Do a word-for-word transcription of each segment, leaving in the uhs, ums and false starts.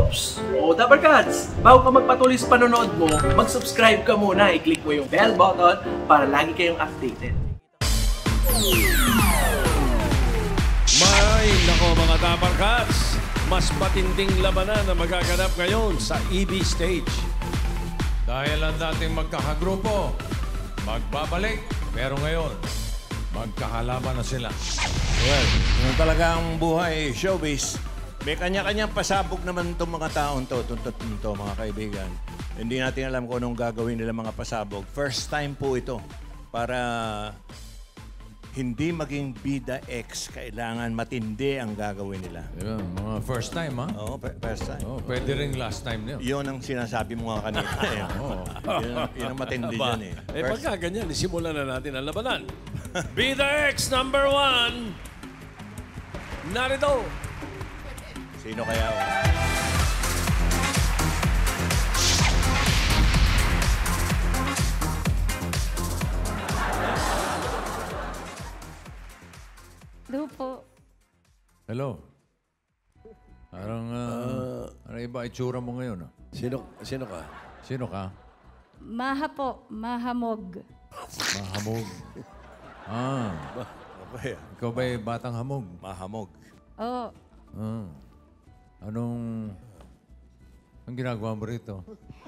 Oops! O Dabarkads! Bago ka magpatuloy sa panonood mo, mag-subscribe ka muna. I-click mo yung bell button para lagi kayong updated. May nako mga Dabarkads! Mas matinding labanan na magaganap ngayon sa E B stage. Dahil ang dating magkakagrupo, magbabalik, pero ngayon, magkakalaban na sila. Well, yun talaga ang buhay, showbiz. May kanya-kanyang pasabog naman itong mga taon to, tuntot to, mga kaibigan. Hindi natin alam kung anong gagawin nila mga pasabog. First time po ito para hindi maging bida X. Kailangan matindi ang gagawin nila. Yun, mga first time, ha? Oo, first time. Oh, pwede rin last time niyo. Yun ang sinasabi mo nga kanina. eh. Oo. yun, yun ang matindi Aba, dyan eh. Eh, First- pagka ganyan, isimulan na natin ang labanan. Bida X number one. Narito. Sino kaya? Hello po. Hello. Parang, uh, ano iba itsura mo ngayon? ah? Sino, sino ka? Sino ka? Maha po. Mahamog. Mahamog. Ah, Okay. ikaw ba'y batang hamog? Mahamog. Oo. Ah. Anong... Ang ginagawa mo rito?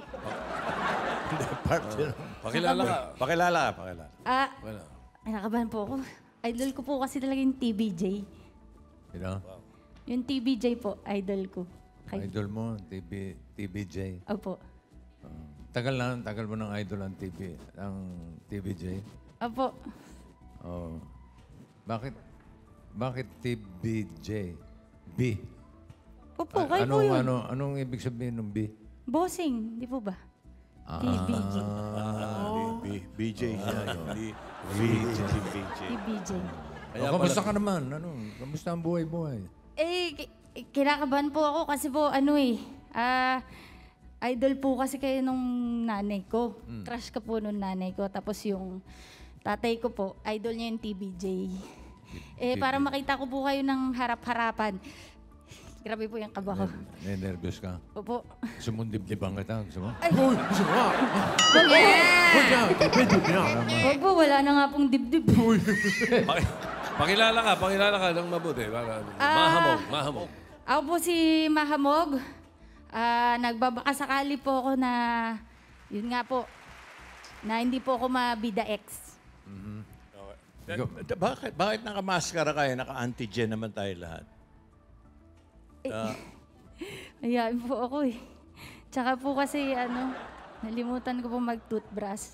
Pakilala ka. Pakilala ka, pakilala. Ah, Wala. ay, nakabahan po ako. Idol ko po kasi talaga yung T B J. Sino? Yung T B J po, idol ko. Kay, Idol mo, T B, T B J. Opo. Tagal na, tagal mo ng idol ang T V, ang T B J. Opo. Oh. Bakit, bakit T B J? B? Opo, A- kayo po anong, yun. ano, anong ibig sabihin ng B? Bossing, di po ba? T B J. Ah, B, B J siya. Hindi V J. T B J. O, kamusta ka naman? Ano, kamusta ang buhay-buhay? Eh, ki- kinakabahan po ako kasi po, ano eh, ah, idol po kasi kayo nung nanay ko. Crush ka po nung nanay ko. Tapos yung tatay ko po, idol niya yung T B J. Eh, para makita ko po kayo ng harap-harapan. Grabe po yung kaba ko. Nervous ka? Opo. Gusto mong dibdiban kita? Gusto mo? Ay, Uy, gusto mo nga. Medyo niya. wag po, wala na nga pong dibdib. Paki- Pakilala ka, pakilala ka ng mabuti. Para, Ah. mahamog, mahamog. Ako po si Mahamog. Ah, nagbabakasakali po ako na, yun nga po, na hindi po ako mabida X. Ikaw- Eh, Bakit, bakit nakamaskara kayo? Naka-antigen naman tayo lahat. Ayan po ako eh. Tsaka po kasi ano, nalimutan ko po mag-toothbrush.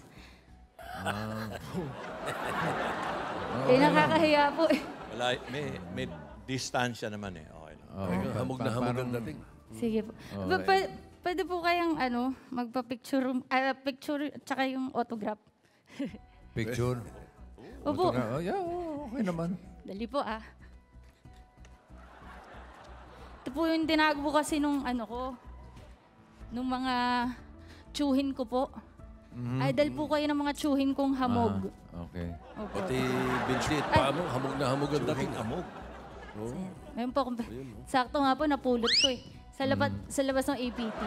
Eh, nakakahiya po eh. Wala, may, may distansya naman eh. Okay lang. Oh, Hamog na pa- hamog parang- ang dating. Sige po. Pa- pa- pwede po kayang ano, magpa-picture, ah, picture, tsaka yung autograph. Picture? Opo. Oh, yeah, oh, okay naman. Dali po ah. Ito po yung tinago ko kasi nung ano ko, nung mga tsuhin ko po. Idol po kayo ng mga tsuhin kong hamog. Ah, okay. Opo. Pati binti at paa mo, hamog na hamog ang dating. Amog. Meron po akong, sakto nga po, napulot ko eh. Sa, labas, sa labas ng A P T.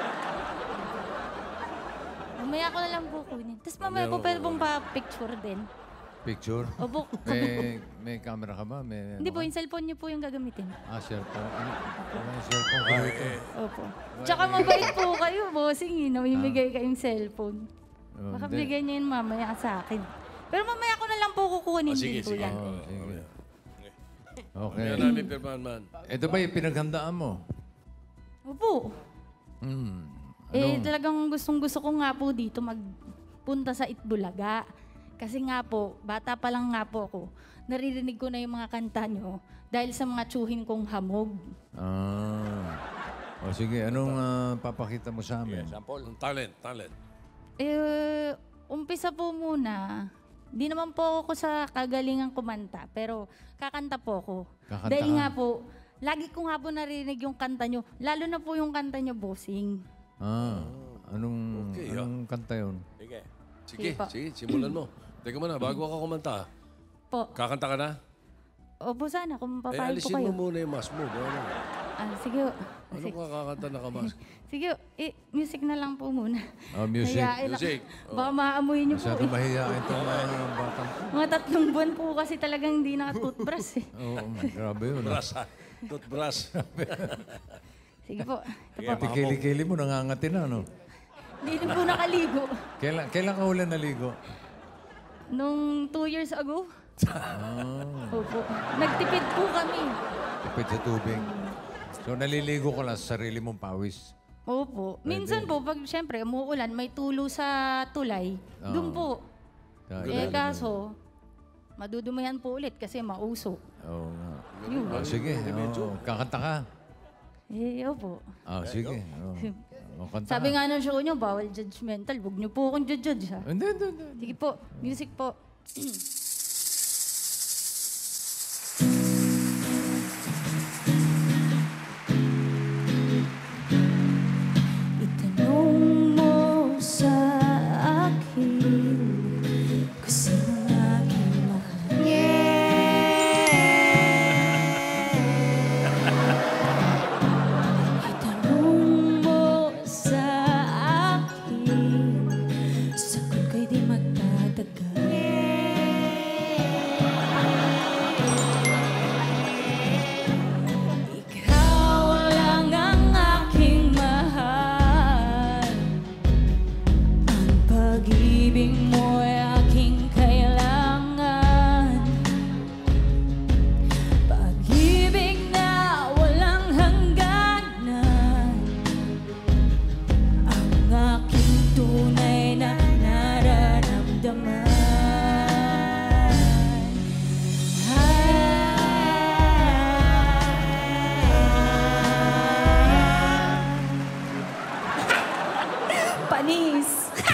Mamaya ko na lang po kunin. Tapos mamaya po pwede pong pa-picture din. Picture? Opo. May, may camera ka ba? May, Hindi ano po, ka? yung cellphone niyo po yung gagamitin. Ah, cellphone. Ano? Wala yung cellphone ko dito. Opo. Tsaka mabait po kayo, bossing eh. Namimigay kayong cellphone. Oh, Baka hindi. bigay niyo yun mamaya sa akin. Pero mamaya ko na lang po kukunin Oh, sige, din po sige. yan. Oh, sige. Okay. Kaya namin pirmahan man. Ito ba yung pinaghandaan mo? Opo. Hmm. Eh, talagang gustong gusto ko nga po dito magpunta sa Itbulaga. Kasi nga po, bata pa lang nga po ako, naririnig ko na yung mga kanta nyo dahil sa mga tsuhin kong hamog. Ah. O sige, anong ah, papakita mo sa amin? Sample. Ang talent, talent. Eh, umpisa po muna. Di naman po ako sa kagalingan kumanta, pero kakanta po ako. Kakanta Dahil ka? nga po, lagi ko nga po naririnig yung kanta nyo, lalo na po yung kanta nyo, bossing. Ah. Anong, Okay, anong kanta yun? Sige. Sige, Sige pa. sige, simulan mo. Teka muna, bago ako kumanta, Po. kakanta ka na? Opo sana, kung Eh, papayag po alisin kayo. mo muna yung mask mo. Ano? Ah, sige ho. Ano Sige. ka kakanta na kamas? Sige ho. Eh, music na lang po muna. Oh, music. Hayain lang. Music. Baka maamoy niyo po Masyado eh. mahihain itong mga batang. Mga tatlong buwan po kasi talagang hindi nakatoothbrush eh. Oo, oh, grabe yun. ah. Brass ha? Toothbrush. Sige po. Ito po. Pati kili-kili mo, nangangati na, no? Hindi din po nakaligo. Kailan, kailan ka huli naligo? Nung two years ago. Ah, Opo. Nagtipid po kami. tipid sa tubig. So, naliligo ko lang sa sarili mong pawis. Opo. Minsan po, pag siyempre umuulan, may tulo sa tulay. Doon po. Ah, Eh kaso, madudumihan po ulit kasi mauso. Oo nga. Yun. Oh, sige, oh, kakanta ka. Eh, opo. Ah, sige. Oh. Oh, kanta Sabi ka. nga ng show nyo, bawal judgmental. Huwag nyo po akong judge ha. Hindi, hindi, hindi. Sige po, music po. Itanong mo sa akin kung sino ang aking mahal. Itanong mo sa akin, sagot ko'y di magtatagal. Ikaw lang ang aking mahal. Ang pag-ibig mo'y aking kailangan. Pag-ibig na walang hangganan. Ang aking tunay na nararamdaman. Panis!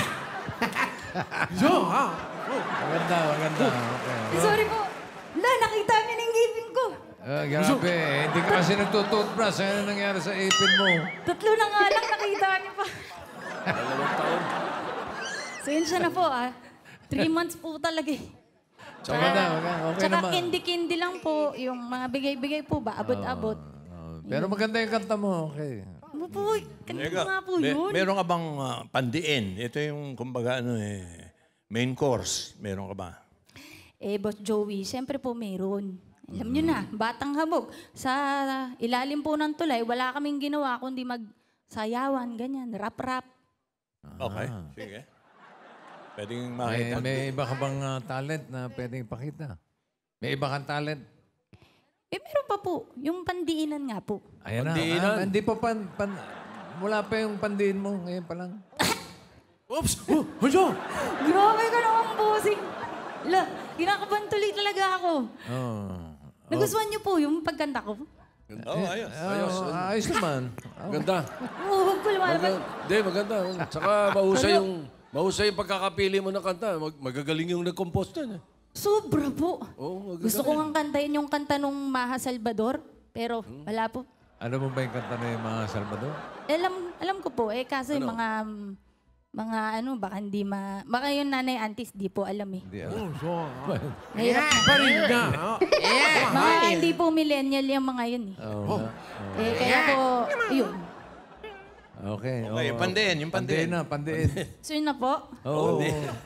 Yo, ha? Maganda, maganda. Okay. Sorry po. La, nakita niyo na yung ngipin ko. Ah, grabe, eh. Hindi ka kasi nagtututbrush. Ano nangyari sa ipin mo? Tatlo na nga lang, nakita niyo pa. Dalawang taon. So yun siya na po ah. Three months po talaga eh. Maganda, maganda. Okay Tsaka naman. candy-candy lang po. Yung mga bigay-bigay po ba, abot-abot. Oh, pero maganda yung kanta mo, okay. Ano po, kanina nga po Me- yun. meron ka bang ah, pandiin? Ito yung, kumbaga, ano eh, main course. Meron ka ba? Eh, Boss Joey, siyempre po meron. Alam nyo na, batang habog. Sa ilalim po ng tulay, wala kaming ginawa kundi magsayawan, ganyan, rap-rap. Okay, sige. Pwedeng May, makita. may iba ka bang ah, talent na pwedeng ipakita? May iba kang talent? Eh, meron pa po. Yung pandiinan nga po. Ayan Pandiinan. na. Ah, hindi pa pan, pan... Wala pa yung pandiin mo. Ngayon pa lang. Oops! Oh, yo! Grabe ka naman, bossing. La, ginakaban tuloy talaga ako. Oh. Nagustuhan niyo po yung pagkanta ko? Oh, ayos. Ayos, ayos naman. Maganda. Oo, huwag ko lumalabas. Maganda. Hindi, maganda. Tsaka mahusay yung, mahusay yung pagkakapili mo ng kanta. Mag, magagaling yung nag-compose dun. Eh. Sobra po. Oo, magagaling. Gusto ko nga kantahin yung kanta nung Maha Salvador, pero wala po. Ano mo ba yung kanta ni mga Salvador? Alam alam ko po, eh kaso yung mga mga ano, baka hindi ma... Baka yung nanay aunties, di po alam eh. Hindi alam. Mahirap. Pa rin na. Mga hindi po millennial yung mga yun eh. Oh. Eh, kaya po, yun. Okay. Okay, yung pandiin, yung Pandiin pandiin. na, pandiin. So yun na po. Oo.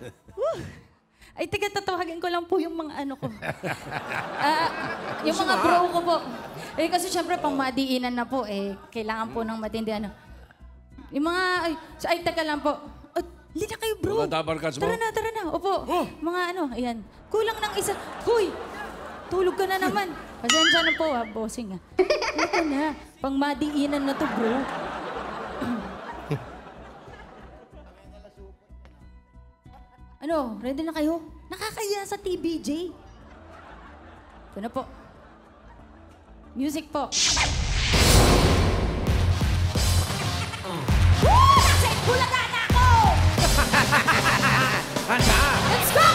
Ay, taga tatawagan ko lang po yung mga ano ko. Ah, yung mga bro ko po. Eh, kasi syempre, pang madiinan na po, eh, kailangan po ng matindi ano. Yung mga, ay, ay teka lang po. Oh, lina kayo, bro. Mga tabarkats mo? Tara na, tara na. Opo. Mga ano, ayan. Kulang ng isa. Huy! Tulog ka na naman. Pasensya na po, ha, bossing, ha. Ano ka na? Pang madiinan na to, bro. Ano, ready na kayo? Nakakaya sa T B J. Ito na po. Music po. Woo! Nasa Bulaga na ako! Handa! Let's go!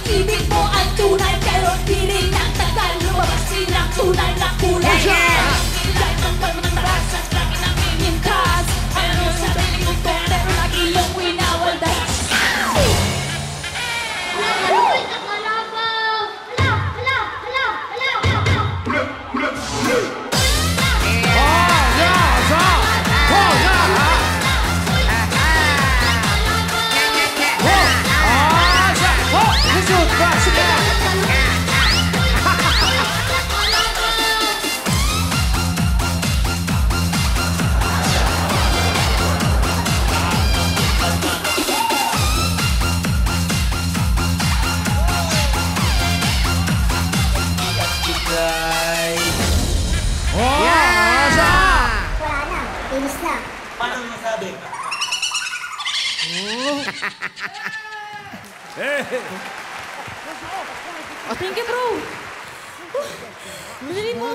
pag-ibig mo ay tunay, pero di rin nagtagal lumabasin ang tunay na kulay. Kahit ang pagmataras at lagi namimingkas, ano sa piling ko pero lagi yung winawaldas. Oh, thank you, bro. Oh, dali mo.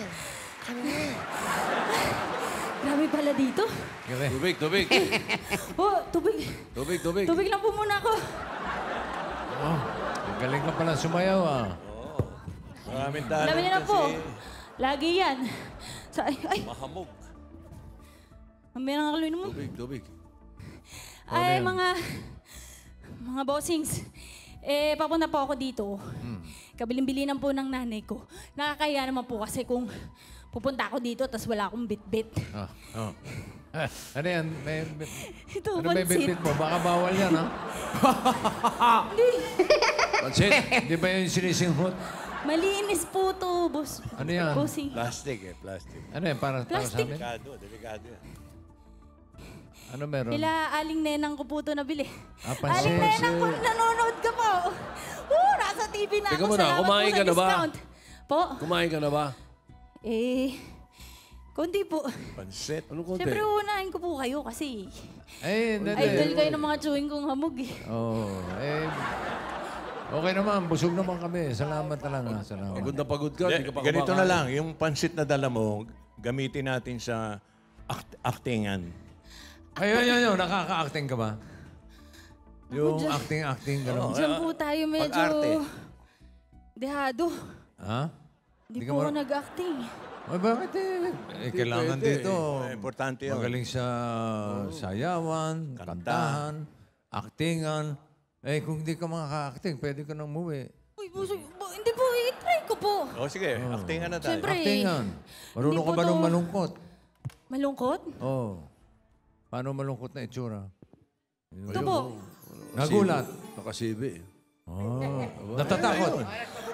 Grabe pala dito. Tubig, tubig. Oh, tubig. Tubig, tubig. Tubig lang po muna ako. Oh, galing ka pala sumayaw, ah. Maraming talent Alam niyo na po. Lagi yan. Sa, ay, ay. Mahamog. Mamaya nang kaluin mo. Tubig, tubig. Ay, mga... Mga bossings. Eh, papunta po ako dito. Hmm. Kabilin-bilinan po ng nanay ko. Nakakaya naman po kasi kung pupunta ako dito tapos wala akong bit-bit. Ah, oh. Ah, ano yan? May, may, Ito, ano may pansit. bit-bit mo? Baka bawal yan, ha? Hindi. Pansit. Di ba yung sinisinghot? Malinis po to, boss. Ano yan? Bossing. Plastic eh, plastic. Ano yan? Para, para sa Plastic. amin? Delikado, delikado yan. Ano meron? Kila Aling Nenang ko po ito nabili. Ah, pansit. Aling Nenang ko, nanonood ka po. Uh, nasa T V na Teka ako. muna, Salamat kumain po ka sa na ba? discount. Po? Kumain ka na ba? Eh, konti po. Pansit. Anong konti? Siyempre, unahin ko po kayo kasi Eh, hindi. idol kayo ng mga chewing kong hamog eh. Oo. Oh, eh, okay naman. Busog naman kami. Salamat talaga. Salamat. Pagod na pagod ka, di ka pa Ganito kumakain. na lang, yung pansit na dala mo, gamitin natin sa act- actingan. Ayun, yun, yun. Nakaka-acting ka ba? Yung dyan. acting-acting, gano'n. Diyan po tayo medyo Pag-arte. dehado. Ha? Hindi Di ka po ako mar- nag-acting. Ay, bakit eh? Eh, kailangan pwede. dito. Eh, importante yun. Magaling sa sayawan, Kanta. kantahan, actingan. Eh, kung hindi ka makaka-acting, pwede ka nang umuwi. Uy, buso, bu- hindi po, i-try ko po. O sige, actingan na tayo. Siyempre. Actingan. Marunong Hindi ka po ba nung to- malungkot? Malungkot? Oo. Oh. Paano malungkot na itsura? Ito po. Nagulat. Nakasibi. Oh. Natatakot.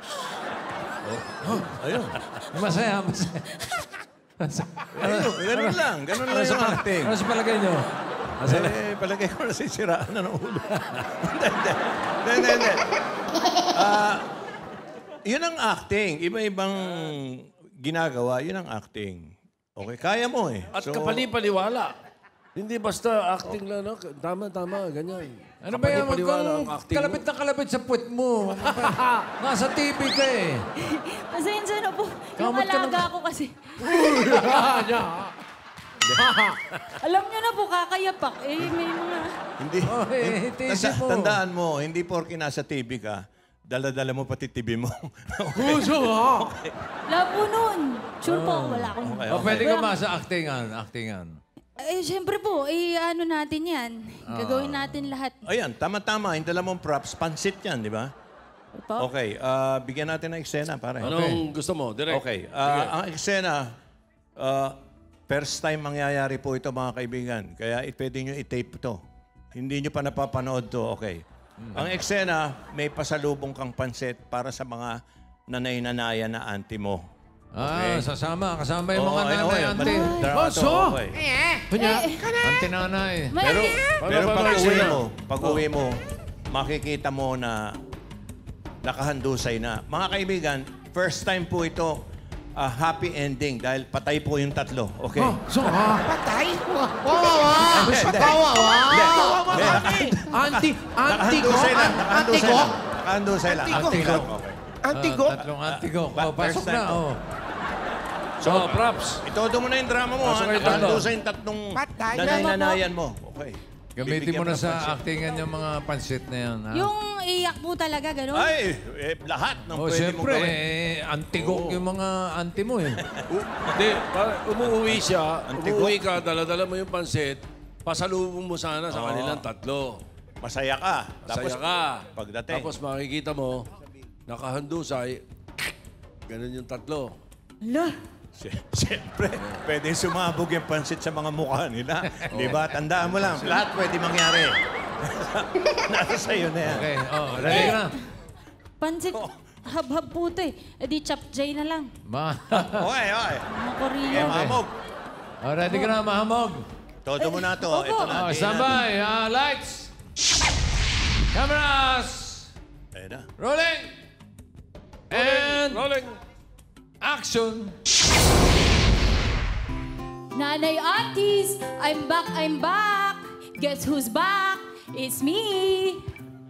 Ayun. Masaya, masaya. Ayun, ganun lang. Ganun lang yung acting. Ano sa palagay nyo? Eh, palagay ko nasisiraan na ng ulo. Hindi, hindi. Hindi, hindi, hindi. Ah, yun ang acting. Iba-ibang ginagawa, yun ang acting. Okay, kaya mo eh. At So, kapani-paniwala. Hindi basta acting lang, no? Tama, tama, ganyan. Ano ba yan? Huwag Kapani-paniwala ang kang acting kalapit mo. na kalapit sa puwet mo. Nasa T V ka eh. Pasensya na po. Yung Kamot ka alaga ko kasi. Alam niyo na po, kakayapak. Eh, may mga... Hindi. Oh, eh, Tanda- tiisip mo. Tandaan mo, hindi porke nasa T V ka, dala-dala mo pati T V mo. Wala po nun. Sure po, wala akong... Okay, O, pwede ka Wala- ba sa actingan? Actingan. Eh, siyempre po, eh, ano natin yan. Gagawin natin lahat. Ayan, tama-tama. Yung dala mong props, pansit yan, di ba? Po? Okay, ah, bigyan natin ng eksena, pare. Anong gusto mo? Direct. Okay, ah, ang eksena, ah, first time mangyayari po ito, mga kaibigan. Kaya i- pwede nyo i-tape to. Hindi nyo pa napapanood to, okay. Ang eksena, may pasalubong kang pansit para sa mga nanay-nanayan na auntie mo. Ah, sasama. Kasama yung Oo, mga ayun, nanay, ayun. ante. Darato, okay. Ante nanay. May... Pero, pero Paano, pag paano uwi eksena? mo, pag uwi mo, makikita mo na nakahandusay na. Mga kaibigan, first time po ito, ah, happy ending dahil patay po yung tatlo. Okay? So, ha? Patay? Wawawa! Wawawa! Anti, anti ko? Nakahandusay lang. Anti ko? Nakahandusay lang. Anti ko? lang. Okay. Anti ko? Ah, tatlong anti ko. Ba- Oh, pasok first time na, po. oh. So, props. Ito mo na yung drama mo. Pasok ha? kayo tatlo. Nakahandusay yung tatlong Patay na, nanay-nanayan mo. Okay. Gamitin mo Bibigyan na ng sa pansit. actingan yung mga pansit na yan. Ha? Yung iyak po talaga, gano'n? Ay, eh, lahat ng Oh, pwede mong siyempre, gawin. eh, antigok yung mga anti mo eh. Hindi, para umuwi siya, Antigo. umuwi ka, dala-dala mo yung pansit, pasalubong mo sana sa kanilang tatlo. Masaya ka. Tapos, Saya ka. pagdating. Tapos makikita mo, nakahandusay, ganun yung tatlo. Ala, Si- Siyempre, pwede sumabog yung pansit sa mga mukha nila. Di ba? Tandaan mo lang, lahat pwede mangyari. Nasa sa'yo na yan. Okay, oh, ready ka na? pansit, hab-hab po ito eh. E di chop J na lang. Ma Okay, okay. Mga Okay, Korean. mahamog. oh, ready ka na, mahamog? Todo mo na to. Opo. Ito na. Oh, tingnan standby. Ah, lights. Cameras. natin. Ayan na. Rolling. And Rolling! action. Nanay aunties, I'm back, I'm back. Guess who's back? It's me.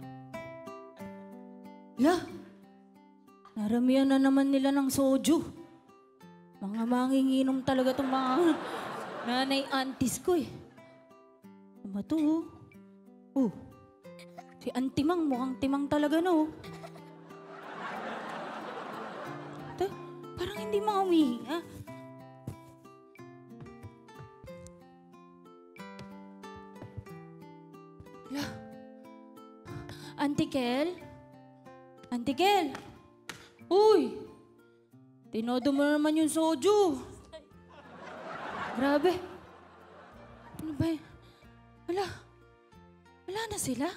La, naramihan na naman nila ng soju. Mga manginginom talaga itong mga nanay aunties ko eh. Ano ba ito? Oh, oh. Si Auntie Mang mukhang timang talaga no. Ito, parang hindi mga umihinga. La, Auntie Kel? Auntie Kel? Uy! Tinodo mo na naman yung soju. Grabe. Ano ba yun? Wala. Wala na sila?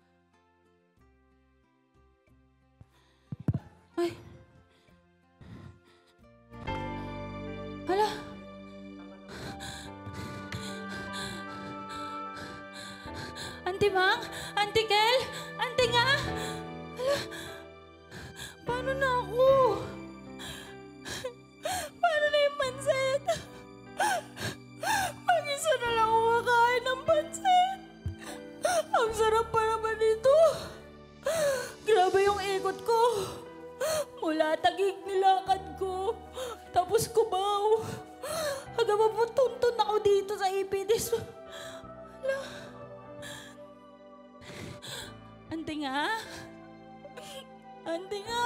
Ay. Hala. Auntie Mang? Auntie Kel? Auntie nga? Hala. Paano na ako? Paano na yung pansit? Mag-isa na lang ako kakain ng pansit. Ang sarap pa naman ito. Grabe yung ikot ko. Mula Taguig nilakad ko. Tapos Cubao. Hanggang maputuntun ako dito sa Ipidis. Hala. Ante nga? Ante nga?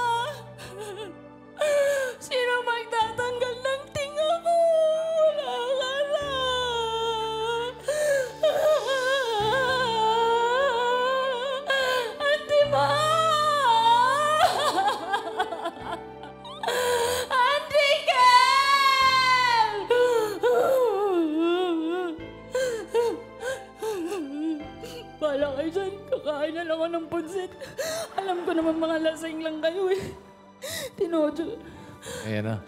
Sino magtatanggal ng tinga ko? Wala ka na. Ante Ma! Ante Kel! Bala kayo dyan. Kakain na lang ako ng pansit. Alam ko naman mga lasing lang kayo eh. Tinojo. Ayan na.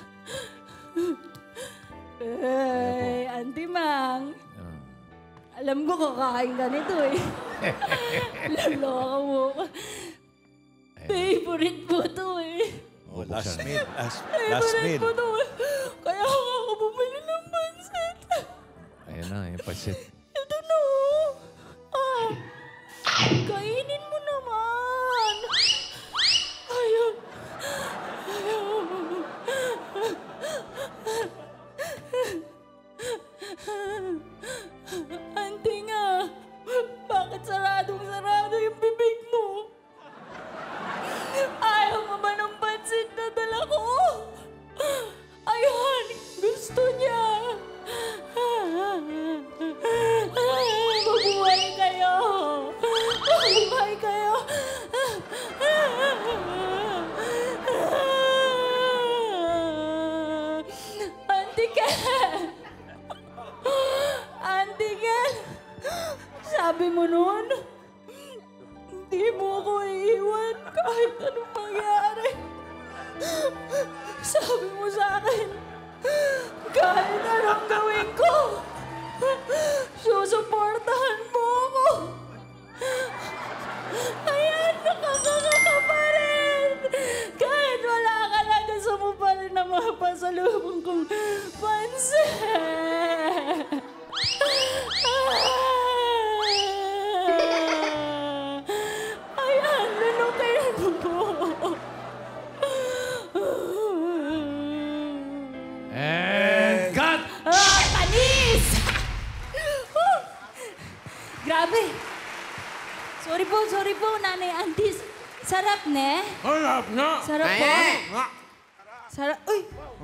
Ay, Auntie Mang. Alam ko kakain ka nito eh. Laloka mo. Favorite mo to eh. Oh, last meal. Last, last Favorite meal. mo to eh. Kaya ako bumili ng pansit. Ayan na, yung pansit. Ito na oh. Ah, kainin mo naman. Ayaw. Ayaw. Auntie nga, bakit saradong-sarado yung bibig mo? Ayaw mo ba ng pansit na dala ko? Ayun, gusto niya. Mabuhay kayo. Mabuhay kayo. Auntie Kel! Auntie Kel! Sabi mo nun, hindi mo ako iiwan kahit anong mangyari. Sabi mo sa akin, kahit anong gawin ko, susuportahan mo ako. Ayan, nakakaka ka pa rin. Kahit wala ka na, gusto mo pa rin na mapasalubong kong pansit. Ayan, lunukin mo. And cut! Ah, panis! Sarap, ne? Harap na! Sarap po. Sarap. Uy,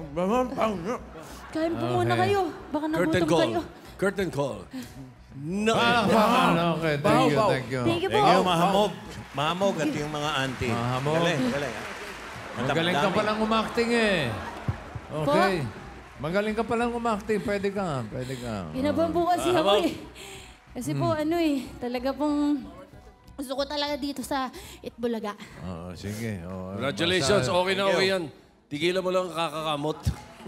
kain po muna Okay. kayo. Baka Curtain nagutom kayo. call. Curtain call. No. Ah, okay, thank you, thank you. Thank you po. Thank you, mahamog. Mahamog at yung mga auntie. Mahamog. Galing, galing. ah. Magaling ka Madami. palang umacting eh. Okay. Magaling ka palang umacting. Pwede ka, pwede ka. Kinabahan po kasi Ah, ako habang- eh. Kasi po ano eh, talaga pong gusto ko talaga dito sa Itbulaga. Oo, sige. Oo, Congratulations. basta- Okay na okay yan. Tigilan mo lang ang kakakamot.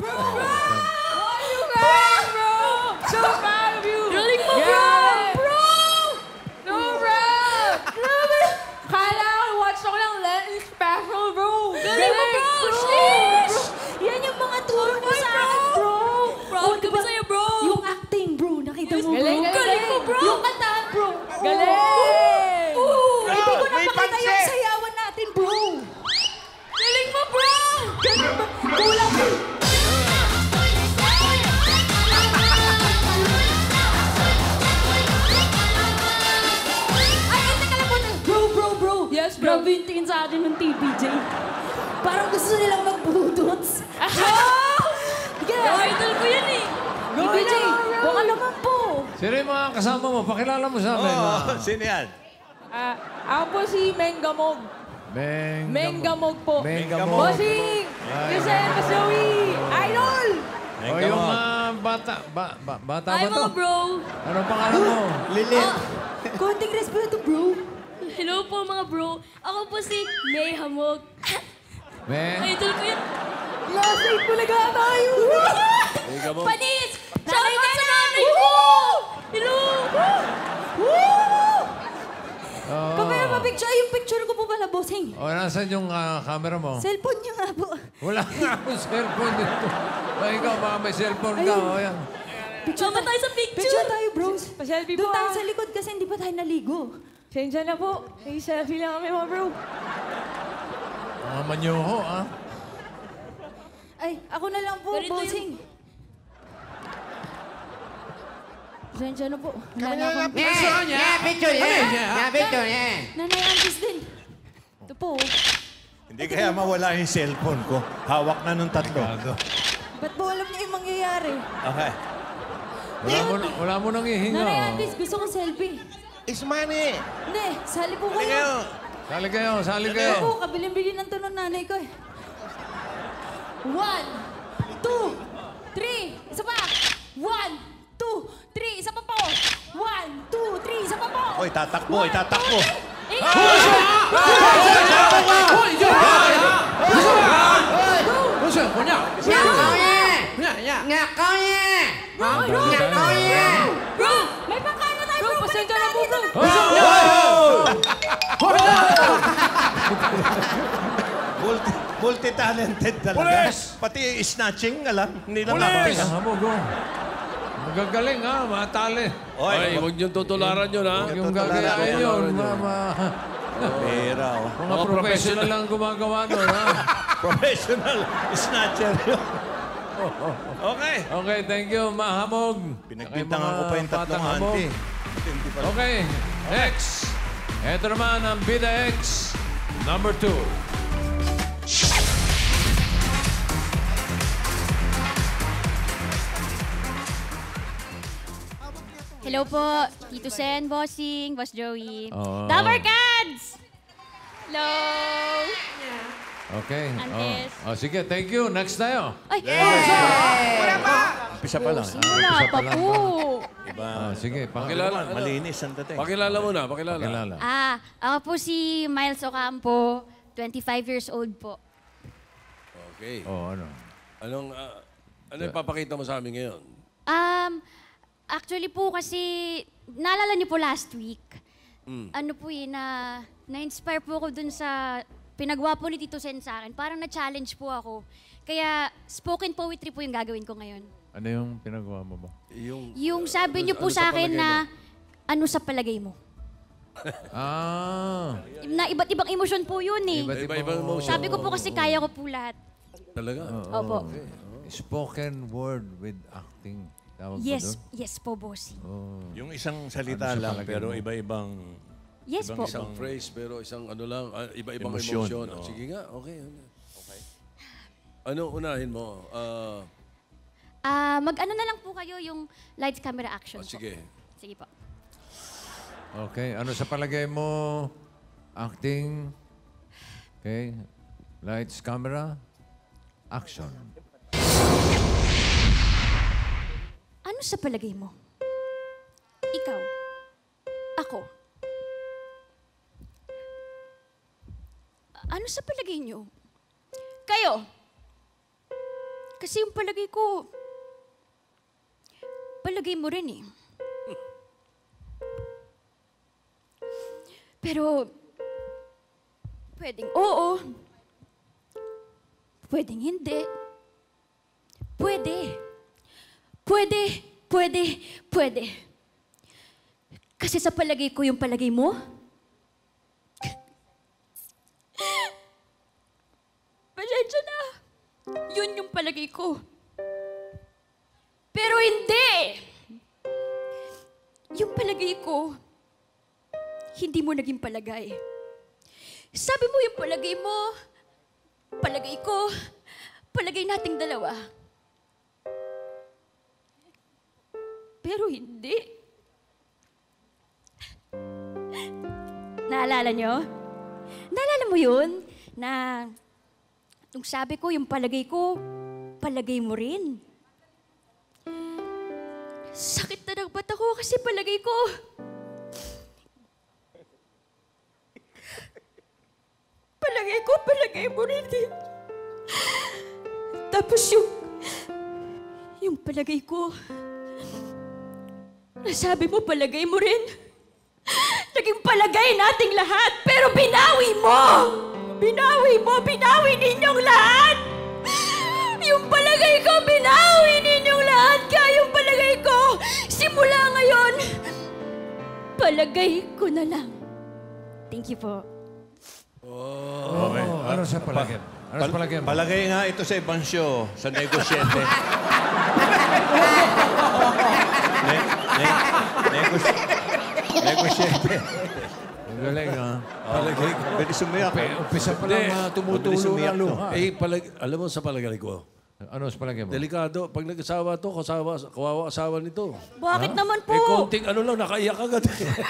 Galing mo, bro! Bro! No, bro! Grabe! Kala ko, watch ako ng Lenny Special, bro! Galing mo, bro! Sheesh! Yan yung mga turo mo sa akin, bro. Proud Oh, ka ba diba? sa'yo, bro? Yung acting, bro. Nakita mo, bro. Galing, galing, galing mo, bro. Yung kantahan, bro. Galing! Oo! Hindi ko napakita yung sayawan natin, bro. Galing mo, bro! Ganun ba? Kulang, bro. Ay, ay, teka lang po. Bro, bro, bro. Yes, bro. Grabe yung tingin sa atin ng T V J. Parang gusto nilang magbudots. Bro, idol ko yan eh! T V J, baka naman po. Sino yung mga kasama mo? Pakilala mo sa amin. Oo, ah. sino yan? Ah, ako po si Mengamog. Meng... Mengamog po. Mengamog. Bossing! Yusen, Mas Joey! Idol! O yung ah, bata... Ba, ba, bata Hi, ba to? mga bro! Anong pangalan mo? Ah, konting respeto, bro. Hello po, mga bro. Ako po si May Hamog. Meng... Idol ko yan. Last night ko nag tayo. Panis! Shout out sa nanay ko! Hello! Oh. Kamera pa picture. Ay, yung picture ko po pala, bossing. O, nasan yung ah, camera mo? Cellphone niya nga po. Wala nga akong cellphone dito. Ay, ikaw, baka may cellphone ka. Ayun. O, yan. Picture Sama tayo sa picture. Picture tayo, bros. Pa-selfie po Doon tayo ah. sa likod kasi hindi pa tayo naligo. Sensya na po. May selfie lang kami mga bro. Mga manyoho, ah. Ay, ako na lang po, Ganito bossing. Pasensya na po. Wala na akong... Yeah, yeah, picture, yeah. Yeah, picture, yeah. Nanay Antis din. Ito po. Hindi kaya mawala yung cellphone ko. Hawak na nung tatlo. Ba't po alam niya yung mangyayari? Okay. Wala mo, na- wala mo nang ihinga. Nanay oh. Antis, gusto ko selfie. It's money. Hindi, sali po Hindi kayo. kayo. Sali kayo, sali Ito kayo. po, kabilin-bilin ng tunon nanay ko eh. One, two, three. Isa pa. One, two, three. Isa pa po. One, two, three. Isa pa po. Oy, tatakbo, oy, tatakbo. Basta, kunya. Nyakaw yeah. Kunya, kunya. Nyakaw yeah. Bro, Nyakaw yeah. Bro, may pagkain na tayo. Bro, pasensya na po, bro. Multi, multi-talented talaga. Pulis! Pati snatching, alam. Hindi lang Pulis! ako. Ang hamog, oh. Magagaling, ha? Matali. Oy, Ay, huwag niyong tutularan yun, ha? Huwag yung tutularan gagayain ko. yun. Ma, ma, pera, oh. mga Mga professional lang gumagawa nun, ha? Professional snatcher yun. Okay. Okay, thank you, Mahamog. Pinagbintangan ko pa yung tatlong Batang hamog. auntie. Hindi pala. Okay, next. Ito naman ang Bida X, number two. Hello po, Tito Sen, Bossing, Boss Joey. Oo. Lover Cats! Hello! Okay. Antes. Oh. Oh, sige, thank you. Next tayo. Ay, Umpisa pa lang. Bossing, wala pa po. Diba? Oh, sige, Pakilala, pakilala. ano? Malinis ang dating. Pakilala mo na, pakilala. Pakilala. Ah, ako po si Miles Ocampo, twenty-five years old po. Okay. Oh, ano? Anong, ah, ano yung papakita mo sa amin ngayon? Um, actually po kasi, naalala niyo po last week, ano po eh, na, na-inspire po ako dun sa pinagawa po ni Tito Sen sa akin. Parang na-challenge po ako. Kaya, spoken poetry po yung gagawin ko ngayon. Ano yung pinagawa mo ba? Yung, Yung sabi niyo po ano sa akin palagay na, mo? ano sa palagay mo? Ah. Na iba't ibang emosyon po yun eh. Iba't Iba-ibang ibang- emotion. Sabi ko po kasi kaya ko po lahat. Talaga? Opo. Spoken word with acting. Tawag ba Yes, doon? yes po, bossy. Oh. Yung isang salita Ano sa lang, palagay pero mo? iba-ibang Yes po. Isang phrase, pero isang ano lang, ah, iba-ibang Emosyon, emosyon. oo. Sige nga, okay. Okay. Ano unahin mo? Ah, Ah, mag-ano na lang po kayo yung lights, camera, action oh, po. sige. Sige po. Okay, ano sa palagay mo? Acting. Okay. Lights, camera, action. Ano sa palagay mo? Ikaw. Ako. Ano sa palagay niyo? Kayo. Kasi yung palagay ko, palagay mo rin eh. Pero, pwedeng oo. Pwedeng hindi. Pwede. Pwede, pwede, pwede. Kasi sa palagay ko yung palagay mo, pasensya na. Yun yung palagay ko. Pero hindi! Yung palagay ko, hindi mo naging palagay. Sabi mo yung palagay mo, palagay ko, palagay nating dalawa. Pero hindi. Naalala nyo? Naalala mo yun? Na nung sabi ko yung palagay ko, palagay mo rin. Sakit na ng bata ko kasi palagay ko. Palagay ko, palagay mo rin din. Tapos yung, yung palagay ko, nasabi mo palagay mo rin. Naging palagay nating lahat, pero binawi mo! Binawi mo, binawi ninyong lahat! Yung palagay ko, binawi ninyong lahat! Kaya yung palagay ko, simula ngayon, palagay ko na lang. Thank you po. Okay. Ano sa palagay? Ano sa palagay mo? Palagay nga ito sa ibang show, sa negosyente. ne, ne, negos, negosyente. Ang galing, ha? Palagay ko. Pwede sumiyak. Pe- Umpisa pa lang uh, tumutulo Mabilis na umiyak to. luha. Eh, palag, alam mo sa palagay ko, Ano sa palagay mo? delikado. Pag nag-asawa to, kasawa, kawawa asawa nito. Bakit naman po? Eh, konting ano lang, nakaiyak agad.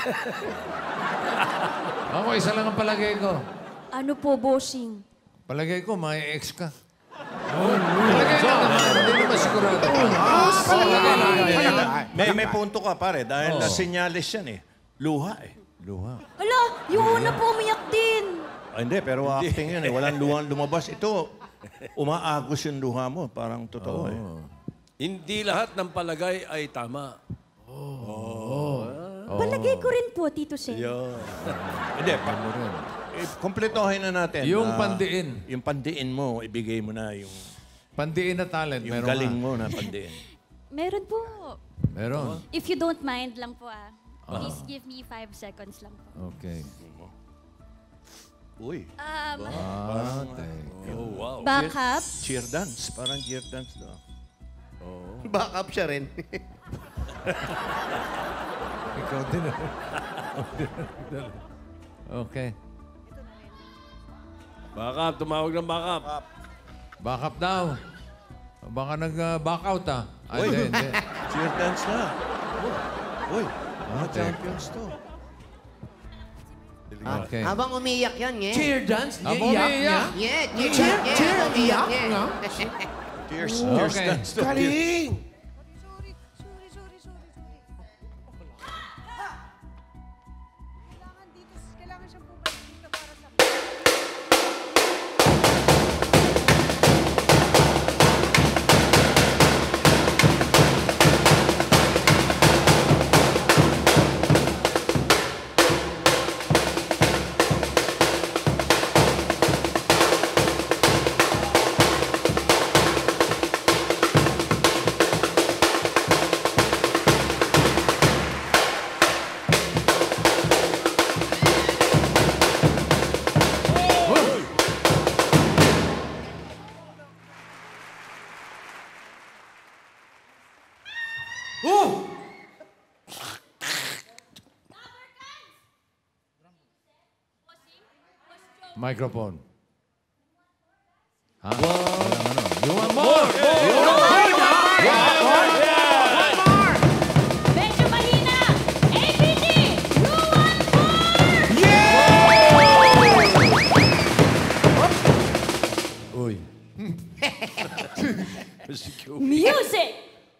Ako, isa lang ang palagay ko. Ano po, bossing? Palagay ko, may ex ka. Palagay ko naman, hindi naman sigurado. May, may punto ka, pare, dahil Oo. nasinyalis yan eh. Luha eh. Luha. Hala, yung una po umiyak din. Ah, hindi, pero acting yun eh. Walang luha lumabas. Ito, umaagos yung luha mo. Parang totoo eh. Hindi lahat ng palagay ay tama. Palagay ko rin po, Tito Sen. Hindi, pa, eh, kompletohin na natin. Yung ah, pandiin. Yung pandiin mo, ibigay mo na yung, Pandiin na talent, yung meron galing ka. mo na pandiin. Meron po. Meron. If you don't mind lang po ah. Please give me five seconds lang po. Okay. Uy, Um, Ah, thank you. Oh, wow. back up. cheer dance. Parang cheer dance daw. Backup siya rin. Ikaw din. Okay. Backup, tumawag ng backup. Back up daw. Baka nag-back out, ah. Ay, Uy. hindi, hindi. Cheer dance na. Uy, mga Okay. champions to. Okay. Habang umiiyak yan, nge. Cheer dance? Abo, umiiyak. Nge, cheer, Cheer, nge. cheer, Umiiyak, iyak, nge. no? Cheers, cheers Okay. dance to. Galing! Microphone. Ha? Walang ano. You want more? You want more? You want more? Medyo mahina! A P T! You want more? Uy. Music!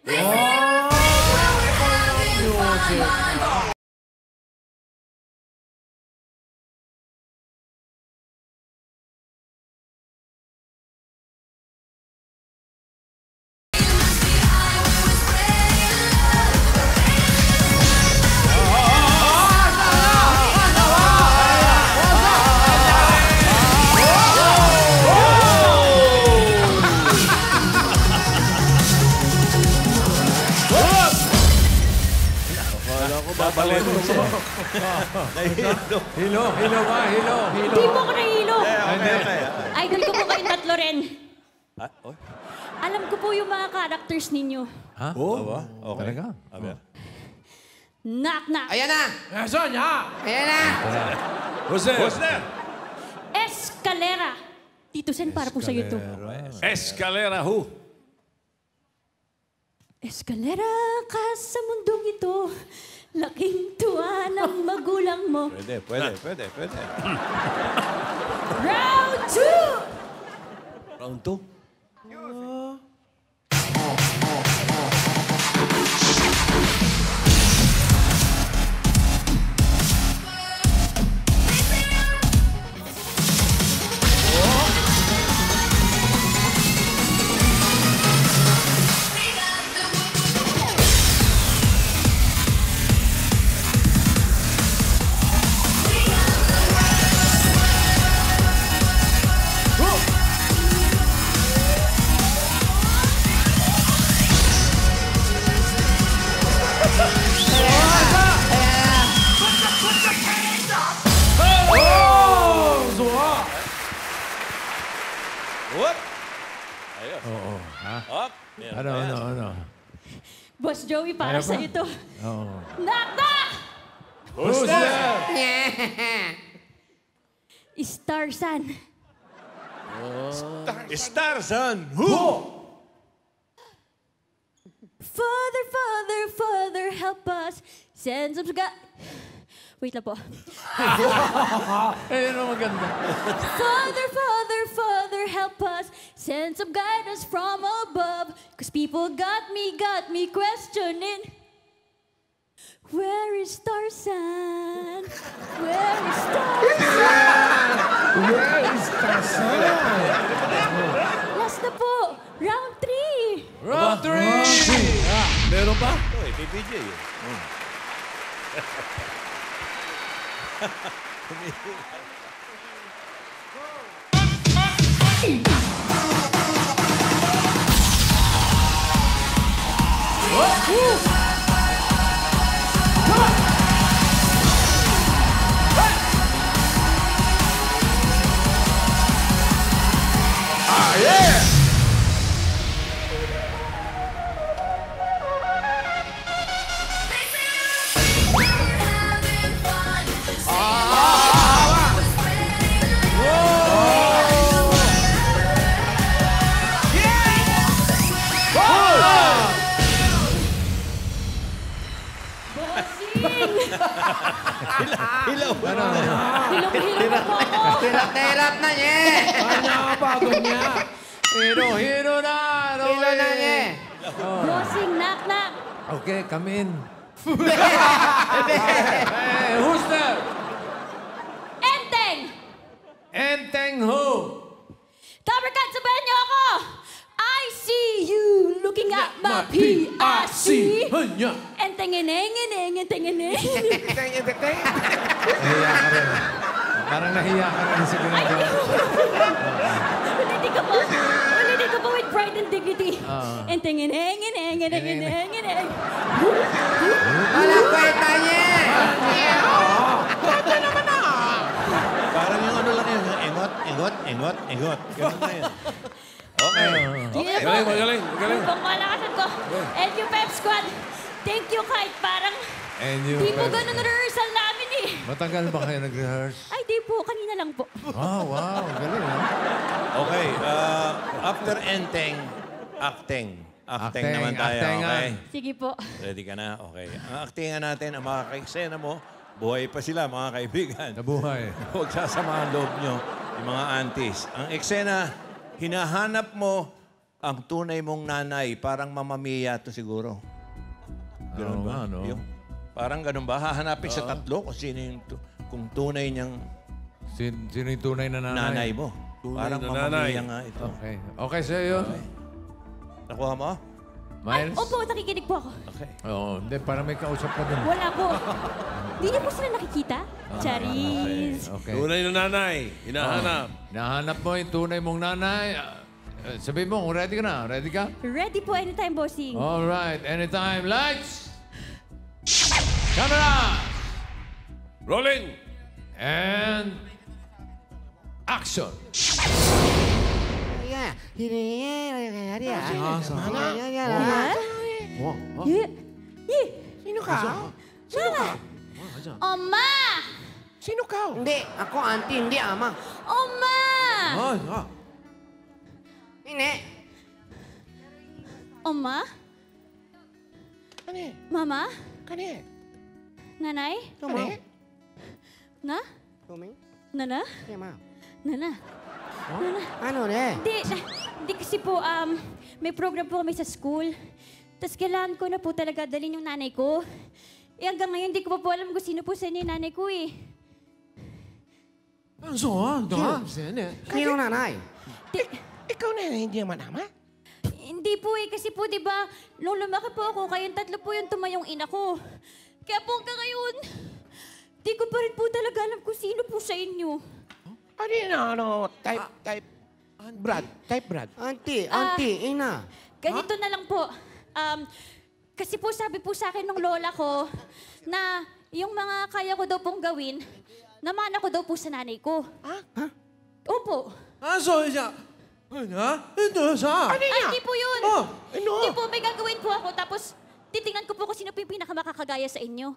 Babalik mo siya. Hilo, hilo ba? Hilo, hilo. Hindi po ako nahilo. Hindi. Idol ko po kayong tatlo rin. Ha? Oh? Alam ko po yung mga characters ninyo. Ha? Oh? Okay. Talaga? Okay. Knock, knock. Ayan na! Asan niya? Ayan na! Who's there? Who's there? Escalera. Tito Sen, para po sa iyo to. Escalera who? Escalera ka sa mundong ito. Laking tuwa ng magulang mo. Pwede, pwede, pwede, pwede. Round two! Round two? Whoop! Ayos. Oo. Ha? Up. Yan, Ano, ayan. ano, ano? Boss Joey, para Ayaw sa pa. ito. Oo. Knock, knock! Who's there? Star San. Starson. Who? Father, Father, Father, help us. Send some God. Wait lang po. Eh, ano maganda? Father, Father, Father, help us. Send some guidance from above. Cause people got me, got me questioning. Where is Tarzan? Where is Tarzan? Where is Tarzan? Last na po. Round three. Round three! Meron pa? Ito, eh, kay P J. eh. Hmm. Hilaw. Ano? Hilong-hilong na po ako. Hirap na niya! Ang nakapagod niya. Hero, hero na! Ano Hilo na eh? niya! Bossing, knock, knock. Okay, come in. Hey, who's there? Enteng! Enteng who? Taberkan, sabayan niyo ako! I see you looking at my P I C. Hanya. Enteng, eneng, eneng, enteng, eneng. Nahiya ka rin. Parang nahiya ka rin sa ginagawa. Ulitin ko po. Ulitin ko po with pride and dignity. Enteng, eneng, eneng, eneng, eneng, eneng. Wala kwenta niya! Parang yung ano lang yun, yung engot, engot, engot, engot. Ganun na yun. Okay. Okay. Magaling, magaling, magaling. Pang malakasan ko. And you, Pep Squad. Thank you kahit parang And you, di po ganun na rehearsal namin eh. Matagal ba kayo nag-rehearse? Ay, di po. Kanina lang po. Ah, wow. Galing, ha? Okay, uh, after enteng, acting. Acting Acting, naman tayo, actingan. okay? Sige po. Ready ka na? Okay. Ang actingan natin, ang mga ka-eksena mo, buhay pa sila, mga kaibigan. Nabuhay. Huwag sasama ang loob nyo, yung mga aunties. Ang eksena, hinahanap mo ang tunay mong nanay. Parang mamamiya to siguro. Ganun Oo ba? nga, no? Yung, parang ganun ba? Hahanapin sa tatlo kung sino yung tu- kung tunay niyang Sin, sino yung tunay na nanay? nanay mo. Tunay Parang na mamamiya nanay. nga ito. Okay. Okay sa'yo yun? Nakuha mo? Ay, Miles? opo, nakikinig po ako. Okay. Oo. Hindi, parang may kausap ka dun. Wala po. Hindi niyo po sila nakikita? Charis. Okay. Tunay na nanay. Hinahanap. Nahanap mo yung tunay mong nanay. Ah, eh, sabihin mo kung ready ka na. Ready ka? Ready po anytime, bossing. All right. Anytime. Lights. Camera. Rolling. And action. Yeah. Hini, hini, What? Yeah. Yeah. Sino ka? Mama! Oma! Sino ka? Hindi, ako auntie, hindi ama. Oma! Hindi. Oma? Kani? Mama? Kani? Nanay? Kani? Na? Kami? Nana? Kaya ma. Nana? Nana? Ano ne? Hindi, hindi kasi po, um, may program po kami sa school. Tapos kailangan ko na po talaga dalhin yung nanay ko. Eh hanggang ngayon, hindi ko pa po alam kung sino po sa inyo yung nanay ko eh. Kanino nanay? Di, Ikaw na hindi naman ama? hindi po eh, kasi po, di ba, nung lumaki po ako, kayong tatlo po yung tumayong ina ko. Kaya po hanggang ngayon, di ko pa rin po talaga alam kung sino po sa inyo. Ano yun, ano, type, type, Brad, type Brad. Auntie, Ah. auntie, ina. Ganito na lang po. Um, kasi po sabi po sa akin ng lola ko na yung mga kaya ko daw pong gawin, namana ko daw po sa nanay ko. Ha? Ha? Opo. Ah, so, siya, ano? Ito, sa? Ano Ay, hindi po yun. Oh, ano? Hindi po, may gagawin po ako. Tapos, titingnan ko po kung sino po yung pinakamakakagaya sa inyo.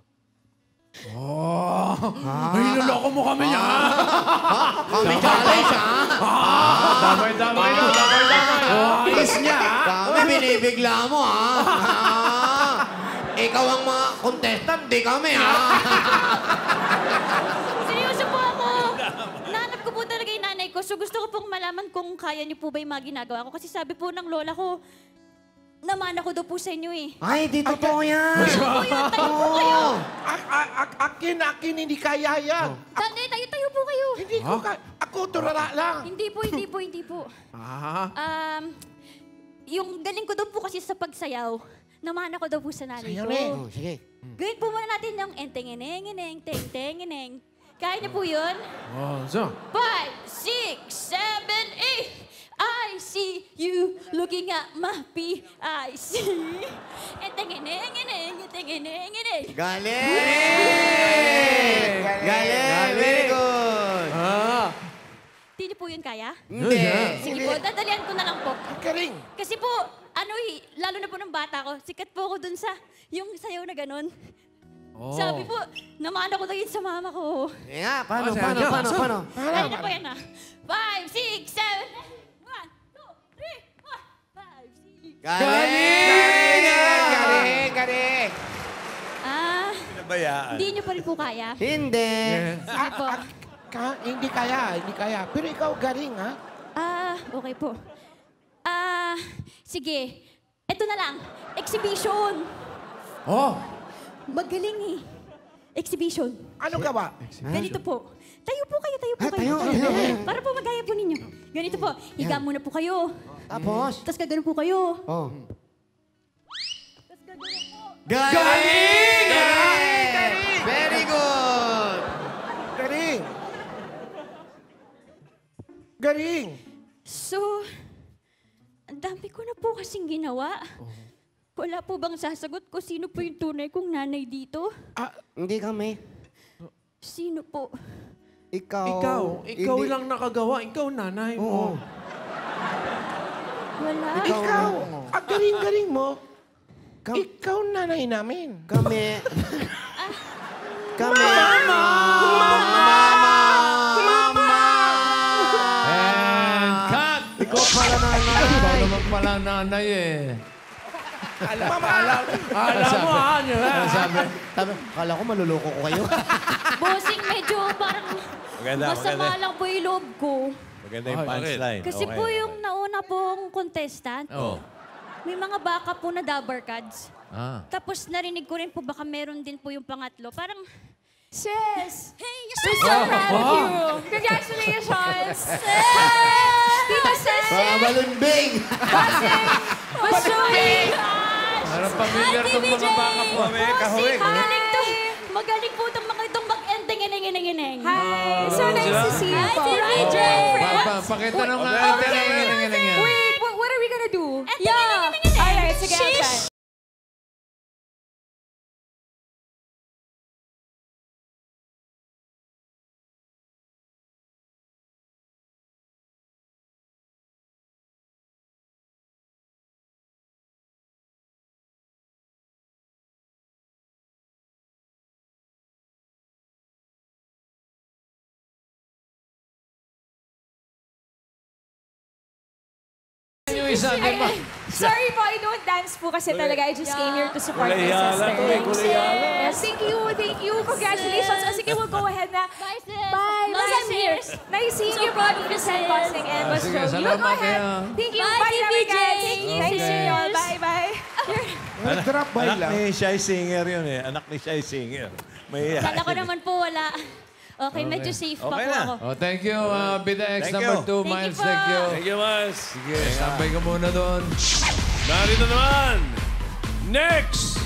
Ay, niloloko mo kami niya. Kami challenge, ha? Damay-damay na. Damay-damay. Ayos niya, ha? Kami binibigla mo, ha? Ah. Ikaw ang mga contestant, di kami, ha? Seryoso po ako. Nahanap ko po talaga yung nanay ko. So gusto ko pong malaman kung kaya niyo po ba yung mga ginagawa ko. Kasi sabi po ng lola ko, namana ko daw po sa inyo eh. Ay, di totoo yan. Po yun, tayo po kayo. Ak- ak- ak- Akin, akin, hindi kaya yan. Tanay, tayo, tayo po kayo. Hindi ko kaya. Ako, turara lang. Hindi po, hindi po, hindi po. Ah, Um, yung galing ko daw po kasi sa pagsayaw, namana ko daw po sa nanay Sayaw ko. na eh. Oh, sige. Gawin po muna natin yung enteng-eneng-eneng, teng-teng-eneng. Kaya niyo po yun? oh, so. Five, six, seven, eight. I see you looking at my P I C. Enteng-eneng-eneng, enteng-eneng-eneng. Galing! Galing! Very good! Ah, Di niyo po yun kaya? Hindi. Sige po, dadalian ko na lang po. galing. Kasi po, ano eh, lalo na po ng bata ko, sikat po ako dun sa, yung sayaw na ganun. Sabi po, namana ko na yun sa mama ko. Eh nga, paano, Oh, paano, sige. paano, So, paano? Ay na po yan na. Five, six, seven, one, two, three, four, five, six. Galing! Galing! Galing! Ah, Pinabayaan. hindi niyo pa rin po kaya? Hindi. Sige po. Ka, hindi kaya, hindi kaya. Pero ikaw galing, ha? Ah, okay po. Ah, sige. Ito na lang. Exhibition. Oh, Magaling eh. Exhibition. ano ka ba? Ganito po. Tayo po kayo, tayo po Ah, kayo. tayo, tayo. Para po magaya po ninyo. Ganito po. Higa muna po kayo. Tapos? Tapos gagano po kayo. Oh. Tapos gagano po. Galing! Galing! Very good! Galing. Galing. So, ang dami ko na po kasing ginawa. Wala po bang sasagot ko sino po yung tunay kong nanay dito? Ah, Hindi kami. Sino po? Ikaw. ikaw, ikaw Hindi- lang nakagawa. Ikaw, nanay Oo. mo. Wala. Ikaw, ang galing-galing mo. Kam- Ikaw, nanay namin. Kami. Kami. Mama! Ikaw pala nanay. Ikaw naman pala nanay eh. Alam, alam, alam mo, ha? Ano, ha? Sabi, sabi, kala ko maluloko ko kayo. Bossing, medyo parang Maganda, masama maganda. lang po yung loob ko. Maganda yung punchline. Kasi Okay. po yung nauna pong contestant, Oh. may mga backup po na dabber cards. Ah. Tapos narinig ko rin po baka meron din po yung pangatlo. Parang, Sis! hey, you're We're so so proud of you! Congratulations! Tita Sis! Mga balumbing! Basuling! Parang familiar Ate tong B J! mga baka po. Bossing, magaling to. Magaling po itong mga itong mag-ending, ineng, ineng, ineng. Hi! So nice to see you. Hi, po. Ate B J! Pa, pa, pakita nung nga. Okay, Ate, okay, tingin, tingin, tingin. Wait, what, what are we gonna do? Ending, ineng, ineng, ineng. Alright, sige, I'll Sheesh. try. Yung isa, di ba? Sorry po, I don't dance po kasi talaga. I just came here to support my sister. Yes, thank you, thank you. Congratulations. O sige, we'll go ahead na. Bye, sis. Bye, Long bye, time here. sis. Nice seeing So you, proud Bobby of you, Vicente, sis. Bossing, and Ah, Boss sige, Joe. You salamat go ahead. kayo. Thank you. Bye, Bye, T V Bobby, J. guys. Thank you. Nice Okay. seeing you all. Bye, bye. Anak, anak ni Shy Singer yun eh. Anak ni Shy Singer. May Kala ko naman po wala. Okay, medyo safe pa Okay po na. ako. Oh, thank you, uh, Bida X Thank number you. two, Thank you Miles. po. Thank you. Thank you, Miles. Sige, tambay ka muna doon. Narito naman. Next!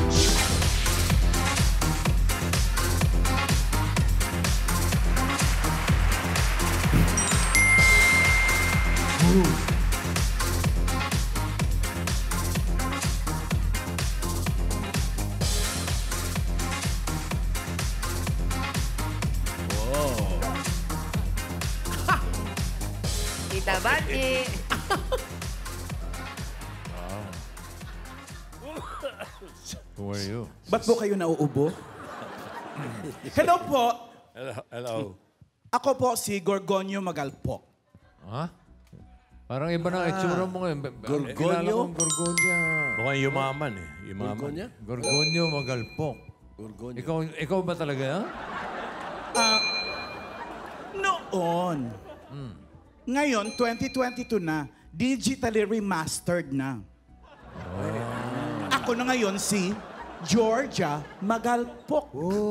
Tita Bati. Who are you? Ba't po kayo nauubo? Hello po. Hello. Hello. Ako po si Gorgonio Magalpok. Ha? Parang iba na itsura mo ngayon. Gorgonyo? Kilala kong Gorgonya. Mukhang yumaman eh. Yumaman. Gorgonya? Gorgonyo Magalpok. Gorgonyo. Ikaw, ikaw ba talaga yan? Ah, noon. Ngayon, twenty twenty-two na, digitally remastered na. Ako na ngayon si Georgia Magalpok.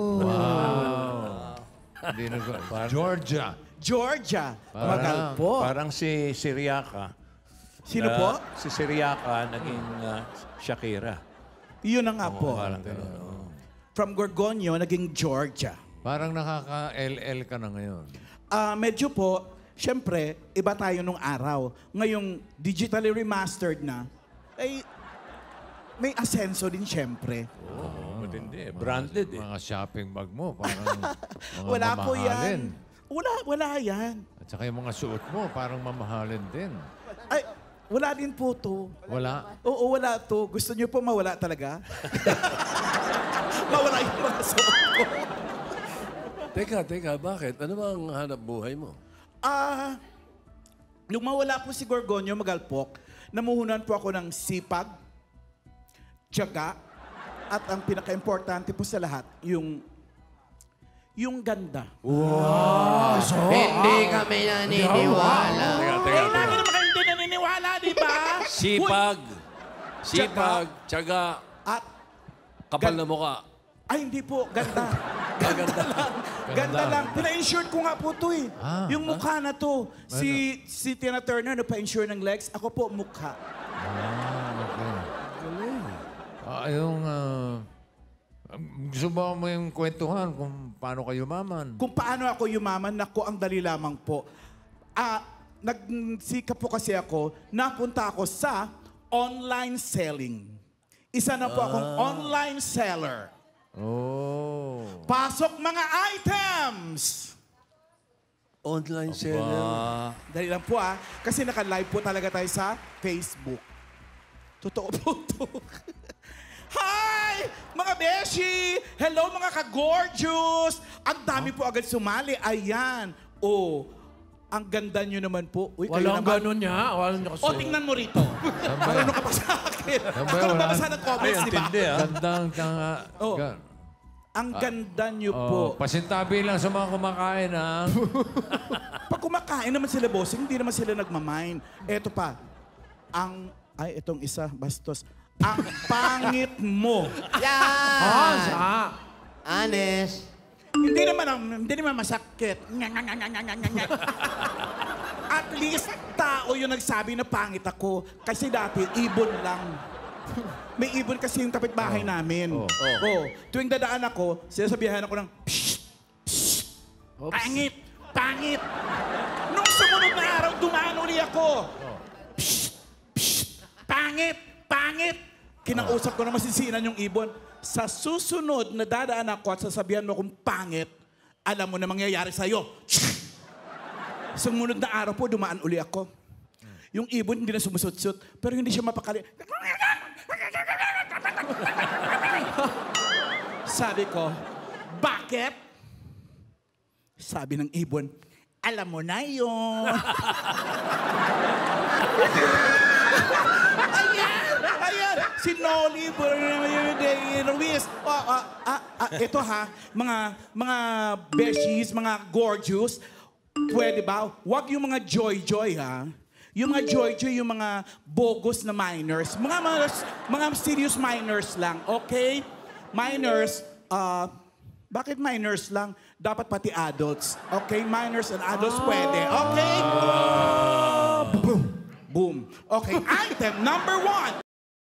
Hindi na ko. Georgia. Georgia Parang- Magalpok. Parang si Siriaka. Sino Na- po? Si Siriaka naging ah, Shakira. Yun na nga po. Parang gano'n. From Gorgonio, naging Georgia. Parang nakaka-L L ka na ngayon. Ah, medyo po, syempre, iba tayo nung araw. Ngayong digitally remastered na, ay may asenso din syempre. Oo, matindi. Branded eh. Mga shopping bag mo, parang mga Wala po mamahalin. yan. Wala, wala yan. At saka yung mga suot mo, parang mamahalin din. Ay, wala din po to. Wala. Oo, wala to. Gusto niyo po mawala talaga? Mawala yung mga suot ko. Teka, teka, bakit? Ano ba ang hanap buhay mo? Ah, nung mawala po si Gorgonio Magalpok, namuhunan po ako ng sipag, tiyaga, at ang pinaka-importante po sa lahat, yung yung ganda. Hindi kami naniniwala. Teka, teka, Eh, lagi teka. naman kayo hindi naniniwala, di ba? Sipag. Sipag, tiyaga, At, kapal Gan- na mukha. ay hindi po, ganda. Ganda lang. Ganda lang. Pina-insure ko nga po to eh. Ah, yung mukha na to. Si, si Tina Turner, nagpa-insure ng legs. Ako po, mukha. Ah, okay. Ah, yung... ah, gusto ba mo yung kwentuhan kung paano kayo maman? Kung paano ako yumaman, nako, ang dali lamang po. Ah, nagsika po kasi ako, napunta ako sa online selling. Isa na po akong online seller. Oh. Pasok mga items! Online seller. Dali lang po ah, kasi naka-live po talaga tayo sa Facebook. Totoo po to. Hi! Mga beshi! Hello mga ka-gorgeous! Ang dami po agad sumali. Ayan. Oh, Ang ganda nyo naman po. Uy, kayo Walang naman. ganun niya. Walang niya kasi. O, tingnan mo rito. Marunong ka pa sa akin. Saan ba Ako yun, nagbabasa wala? ng comments, di ba? Intindi, ah. Gandang tanga. Oh. Ga- Ang ganda nyo po. Oh, pasintabi lang sa mga kumakain, ha? Pag kumakain naman sila, bossing, hindi naman sila nagmamind. Eto pa. Ang, ay, itong isa, bastos. Ang pangit mo. Yan! Ah, sa... Honest. Hindi naman, hindi naman masakit. Nga, nga, nga, nga, nga, nga, nga. At least, tao yung nagsabi na pangit ako. Kasi dati, ibon lang. May ibon kasi yung kapitbahay namin. Oh. Oh. Tuwing dadaan ako, sinasabihan ako ng, psst, psst, pangit, pangit. Nung sumunod na araw, dumaan uli ako. Psst, psst, pangit, pangit. Kinausap ko na masisinan yung ibon. Sa susunod na dadaan ako at sasabihan mo kung pangit, alam mo na mangyayari sa'yo. Sumunod na araw po, dumaan uli ako. Yung ibon hindi na sumusut-sut, pero hindi siya mapakali. Sabi ko, bakit? Sabi ng ibon, alam mo na yun. Ayan! Ayan! Si Noli, Ruiz. Oh, ah, ah, ah, ito ha, mga, mga beshies, mga gorgeous, pwede ba? Huwag yung mga joy-joy ha. Yung mga joy-joy, yung mga bogus na minors. Mga, mga, mga serious minors lang, okay? Minors, ah, bakit minors lang? Dapat pati adults. Okay? Minors and adults pwede. Okay? Boom. Boom. Okay. Item number one.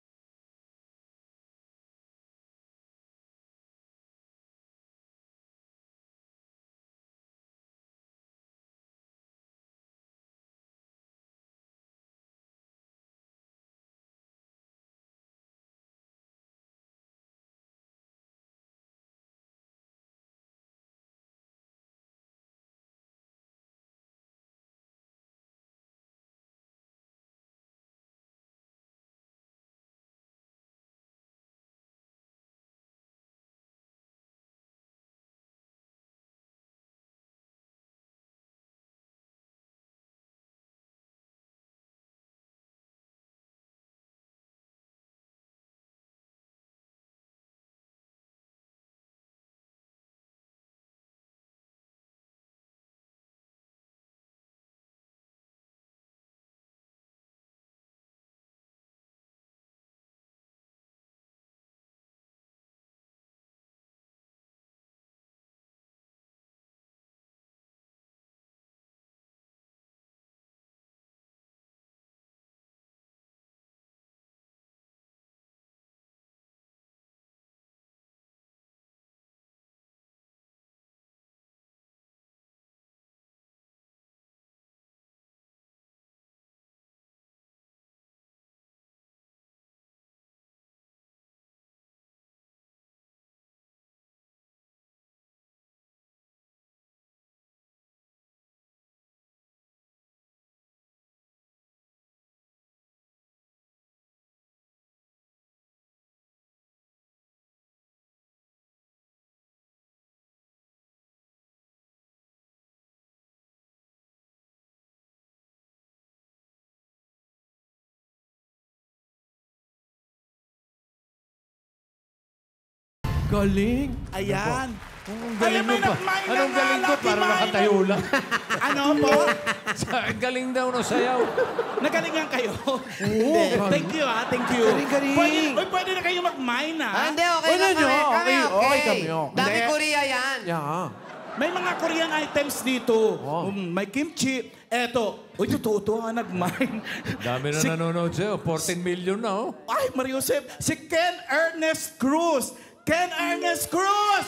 Galing. Ayan. Ang Alam galing mo, mo pa. nagmay na Anong nga galing ko? lang, Parang kumain nakatayo na. lang. Ano po? Ang galing daw ng sayaw. Nagalingan kayo. Hindi. Thank you ah, thank you. Galing, galing. Pwede, uy, pwede na kayo mag-mine ah. Ah, hindi, okay Wala lang nyo, kami. Kami, okay, okay. okay kami, okay. Dami Hindi. Korea yan. Yeah. May mga Korean items dito. Oh. Um, may kimchi. Eto. Uy, totoo to ha, nag-mine. Dami na Si- nanonood sa'yo. fourteen million na, oh. Ay, Mariusep. Si Ken Ernest Cruz. Ken Ernest Cruz!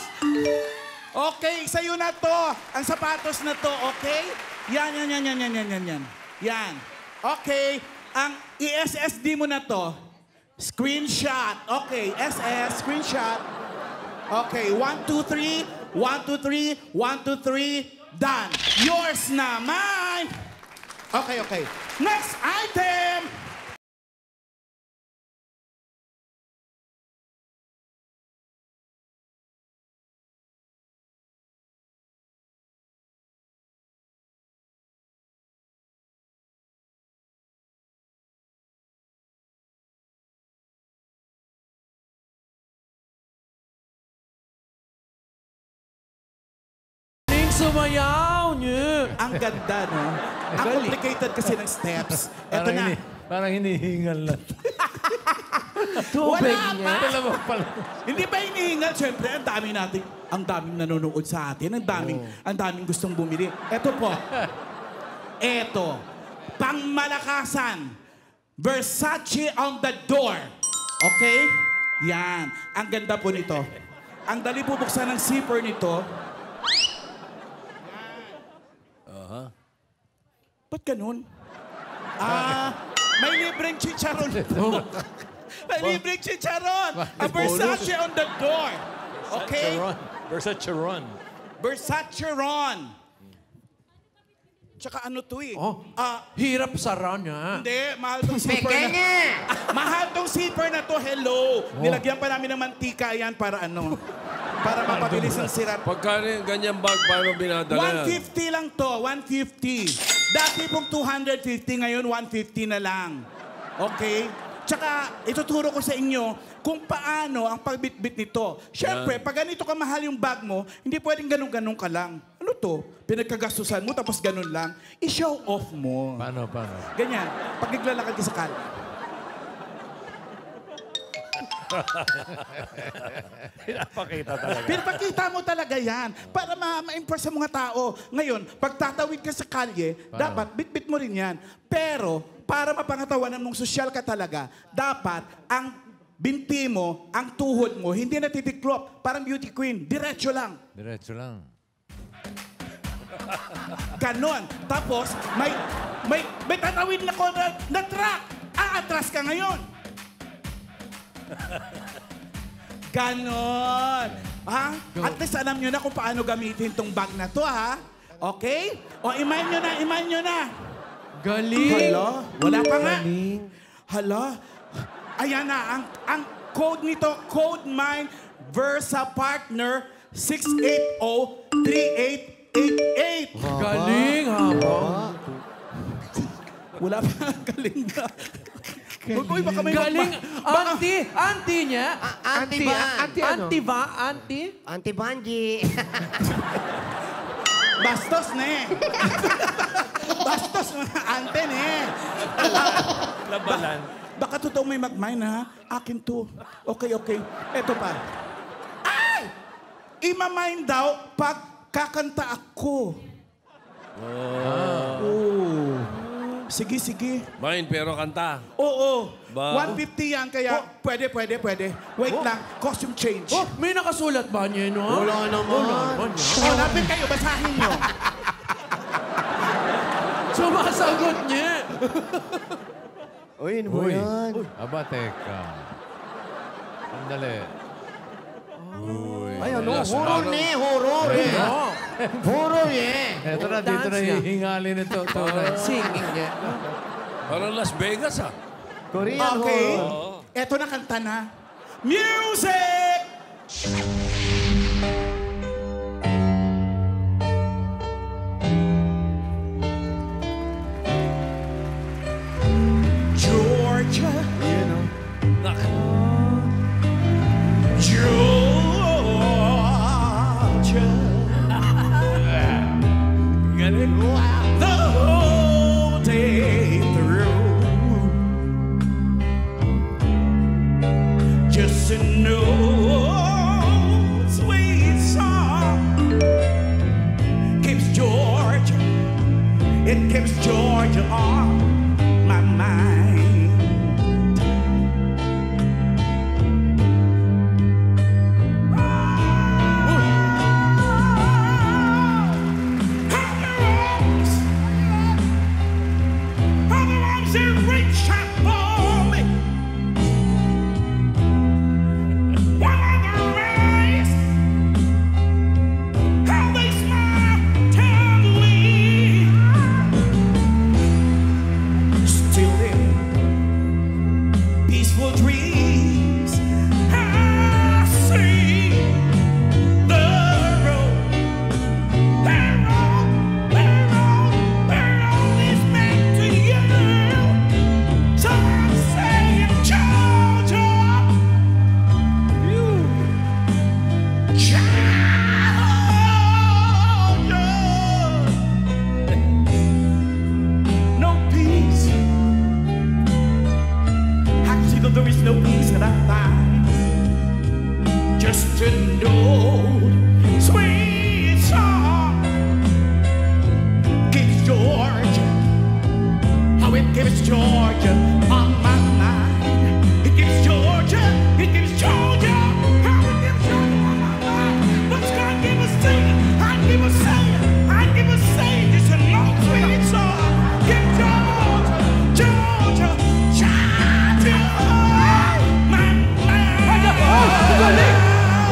Okay, sa'yo na to. Ang sapatos na to, okay? Yan, yan, yan, yan, yan, yan, yan, yan. Yan. Okay. Ang i-S S D mo na to. Screenshot. Okay, S S, screenshot. Okay, one, two, three. One, two, three. One, two, three. Done. Yours na, mine. Okay, okay. Next item. sumayaw niya. Ang ganda, no? Ang complicated kasi ng steps. Ito Parang, na. hini, parang hinihingal na. Wala pa. Dalawang pala. Hindi ba hinihingal? Siyempre, ang dami natin, ang daming nanonood sa atin, ang daming, ang daming gustong bumili. Ito po. Ito. Pangmalakasan. Versace on the door. Okay? Yan. Ang ganda po nito. Ang dali bubuksan ng zipper nito. Aha. Ba't ganun? Ah, may libreng chicharon po. May libreng chicharon. A Versace on the door. Okay? Versace Ron. Versace Ron. Tsaka ano to eh? Oh, Ah, hirap sa ron, ha? hindi, mahal tong zipper na. Mahal tong zipper na to, hello. Nilagyan pa namin ng mantika yan para ano? Para mapabilis ang sirat. Pagkano yung ganyan bag, paano binadala one yan? fifty lang to, one fifty. Dati pong two hundred fifty, ngayon one fifty na lang. Okay? Tsaka, ituturo ko sa inyo kung paano ang pagbitbit nito. Siyempre, pag ganito kamahal yung bag mo, hindi pwedeng ganun-ganun ka lang. Ano to? Pinagkagastusan mo, tapos ganun lang. I-show off mo. Paano, paano? Ganyan. Pag naglalakad ka sa kalye. Pinapakita talaga. Pinapakita mo talaga yan para ma- ma-impress sa mga tao. Ngayon, pag tatawid ka sa kalye, dapat bitbit mo rin yan. Pero, para mapangatawanan mong sosyal ka talaga, dapat ang binti mo, ang tuhod mo, hindi natitiklop. Parang beauty queen. Diretso lang. Diretso lang. Ganon. Tapos, may, may, may tatawid na ko na, na truck. Aatras ka ngayon. Ganon. Ha? At least alam nyo na kung paano gamitin tong bag na to, ha? Okay? O, imayin nyo na, imayin nyo na. Galing! Hala, wala pa nga. Hala. Ayan na, ang, ang code nito, Code Mine Versa Partner six eight zero three eight eight eight. Galing, haba. Wala pa, galing na. Uy, baka may Galing! baka- Auntie! Auntie niya! Auntie ba? Auntie ano? Auntie ba? Auntie? Auntie Banji. Bastos na eh. Bastos na, ante na eh. Labanan. Baka totoo may mag-mine, ha? Akin to. Okay, okay. Eto pa. Ay! Ima-mine daw pag kakanta ako. Oh. Sige, sige. Mine, pero kanta. Oo. Ba? one fifty yan, kaya pwede, pwede, pwede. Wait lang, costume change. Oh, may nakasulat ba niya, no? Wala naman. Wala naman, no? Oh, lapit kayo, basahin nyo. Sumasagot niya! Uy, ano ba yan? Aba, teka. Sandali. Uy. Ay, ano? Las- Horror parang- eh, horror eh. Horror eh. Eto na, dito na hihingalin ito. Tunay. Singing niya. Parang Las Vegas, ah. Korean Okay. horror. Eto na, kanta na. Music! Georgia. Yun o. Georgia. Galing. The whole day through. Just to know sweet song keeps Georgia. It keeps Georgia on my mind. Somebody keeps Georgia on my mind. It keeps Georgia, it keeps Georgia. How it keeps Georgia on my mind. What's God give us singing? I give us singing. I give us singing. It's a long, sweet song. Keep Georgia, Georgia, Georgia. My mind.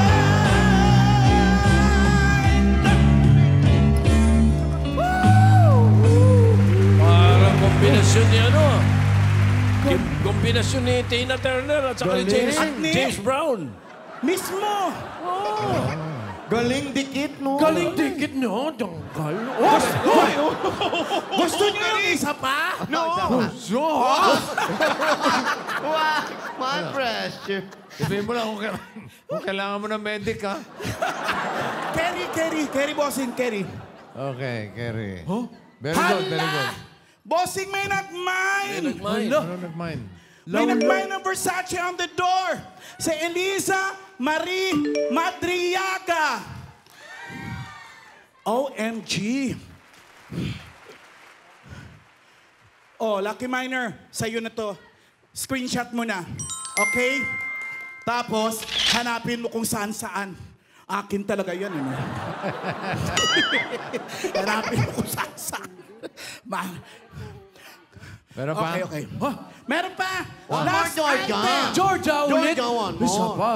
Kombinasyon ni ano? Kim- Kombinasyon ni Tina Turner at saka ni James, At ni- James Brown. Mismo. Galing dikit, no? Galing dikit no, tanggal. Oh, hoy, oh. Gusto niyo yung isa pa? No! Gusto. Wow! My pressure. Sabihin mo lang kung kailangan, kung kailangan mo ng medic, ha? Kerry, Kerry, Kerry bossing, Kerry. Okay, Kerry. Huh? Very good, very good. Bossing may nag-mine. May nag-mine. Ano nag-mine? May nag-mine ng Versace on the door. Si Elisa Marie Madriaga. O M G. Oh, Lucky Miner, sa'yo na to. Screenshot mo na. Okay? Tapos, hanapin mo kung saan-saan. Akin talaga yan, eh. Hanapin mo kung saan-saan. Ma Meron pa? Okay, okay. Huh? Meron pa! One more, Georgia. item. Georgia ulit. Georgia, one more. Isa pa.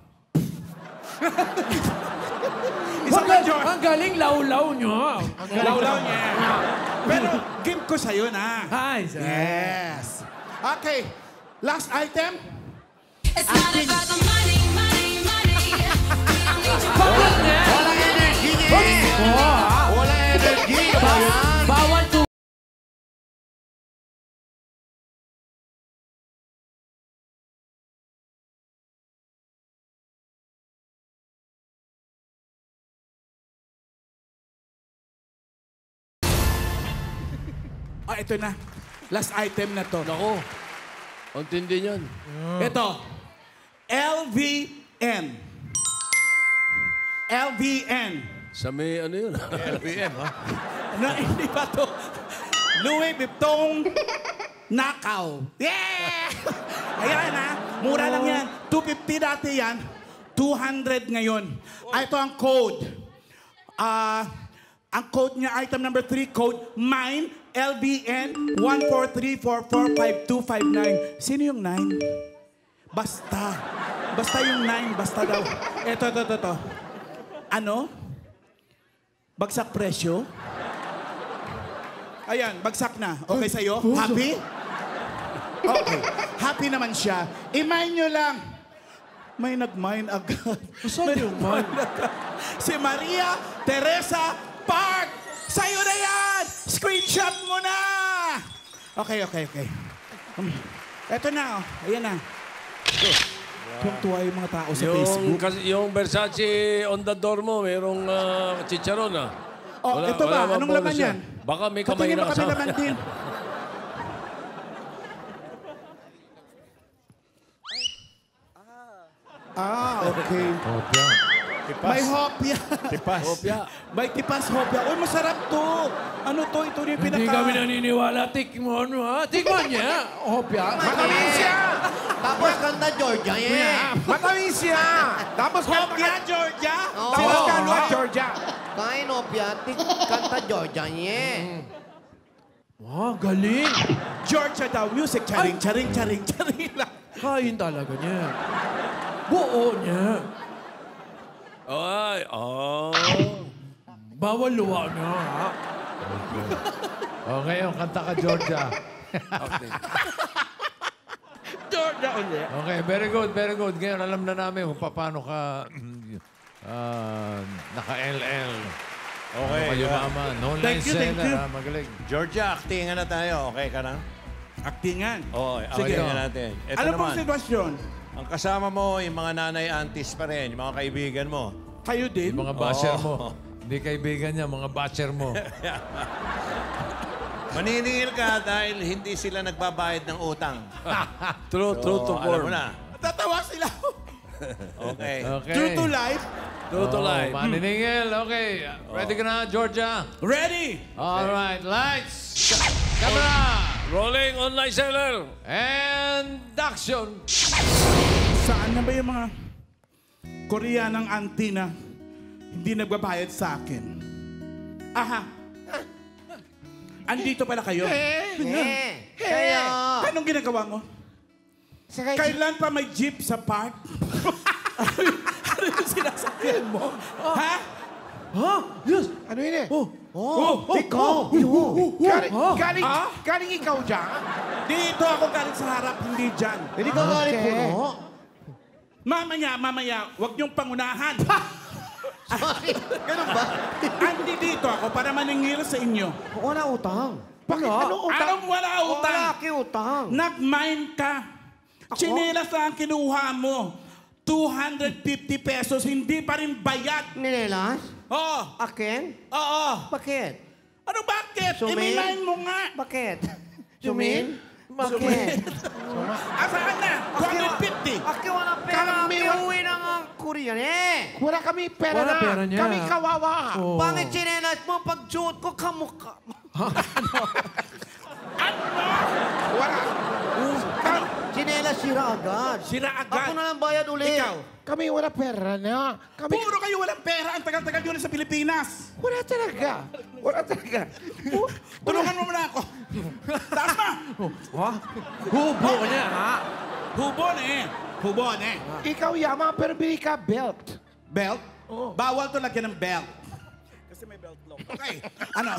Isa pa, Georgia. Ang galing law-law nyo. Law-law niya. Pero, give ko sa'yo na. Hi, sir. Yes. Okay. Last item. It's not about the money, money, money. Walang energy niya! Walang energy! Ayan! Bawal to. Ah, ito na. Last item na to. Nako. Ang tindi niyan. Ito. L V N. L V N. Sa may ano yun? L B M, ha? Na, hindi pa to. Louis Vuitton Nakaw. Yeah! Ayan ha. Mura lang yan. two fifty dati yan. two hundred ngayon. Ah, ito ang code. Ah... ang code niya, item number three, code mine, L B N one four three four four five two five nine. Sino yung nine? Basta. Basta yung nine, basta daw. Ito, ito, ito, ito. Ano? Bagsak presyo? Ayan, bagsak na. Okay sa'yo? Happy? Okay. Happy naman siya. I-mine nyo lang. May nag-mine agad. Saan yung mine? Si Maria Teresa Park! Sa'yo na yan! Screenshot mo na! Okay, okay, okay. Um, eto na, oh. Ayan na. Tuwang-tuwa yung mga tao sa Yung, Facebook. kasi, yung Versace on the door mo, merong uh, chicharon ah. Oh, Wala- ito ba? wala bang Anong bonus laman yan? Baka may kamay Patingin na mo kami kasama. laman din. Ah, okay. Hopya. Tipas. May hopya. Tipas. Hopya. May tipas hopya. Uy, masarap to. Ano to? Ito yung pinaka... Hindi kami naniniwala. Tikman mo ha. Tikman niya. Hopya. Matamis siya! Tapos kanta Georgia, yeah! Matamis siya! Tapos Hopya, Georgia? Oo. Tapos kano at Georgia. Kain opya, tik- kanta Georgia, yeah! Wow, galing. Georgia daw. Music. Charing, charing, charing, charing lang. Kain talaga niya. Buo niya. Ay, oh. Bawal luwa niya, ha? Okay, yung kanta ka, Georgia. Okay. Georgia ulit. Okay, very good, very good. Ngayon, alam na namin kung paano ka ah, naka-L L. Okay. Ano kayo naman. No Thank you, thank you. seller, ah, magaling. Georgia, actingan na tayo. Okay ka na? Actingan. Oo, Sige. actingan natin. Ito Ano naman. pong sitwasyon? Ang kasama mo, yung mga nanay-aunties pa rin, yung mga kaibigan mo. Kayo din? Yung mga basher mo. Hindi kaibigan niya, mga basher mo. Maniningil ka dahil hindi sila nagbabayad ng utang. True, true to alam form. mo na. Tatawa sila. Okay. Okay. True to life. True to Oh, life. Maniningil, okay. Ready ka na, Georgia? Ready? All right, lights, camera, Rolling online seller. And action. Saan na ba yung mga Koreanang auntie na hindi nagbabayad sa akin? Aha. Andito pala kayo. Eh, kaya. Anong ginagawa mo? Kailan pa may jeep sa park? Ano yung sinasakyan mo? Ha? Ha? Yes. Ano yun eh? Oh. Oh, Oh, ikaw. Galing, galing, Ah? galing ikaw dyan? Dito ako galing sa harap, hindi dyan. Hindi ka galing puno. Mamaya, mamaya, huwag niyong pangunahan. Sorry. Ganun ba? Andi dito ako para maningil sa inyo. Wala utang. Bakit? Anong utang? Anong wala utang? Wala ki utang. Nag-mine ka. Chinelas lang ang kinuha mo. two hundred fifty pesos, hindi pa rin bayad. Ninelas? Oo. Akin? Oo. Bakit? Ano bakit? Sumin? I-mine mo nga. Bakit? Sumin? Bakit? Asaan na? two hundred fifty. Aki wala pera. Kami Aki wa- uwi na nga Korean eh. Wala kami pera Wala na. pera niya. Kami kawawa. Pangit chinelas mo pag suot ko kamukha mo. Wala. Chinelas sira agad. Sira agad. Ako na lang bayad ulit. Ikaw. Kami wala pera na. Kami Puro kayo walang pera. Ang tagal-tagal yun sa Pilipinas. wala talaga. Wala talaga. Tulungan mo muna ako. Taas ma. Ha? Hubo niya, ha? Hubon eh. Hubon eh. Ikaw yaman pero bili ka belt. Belt? Bawal to lagyan ng belt. Kasi may belt lock. Okay. Ano?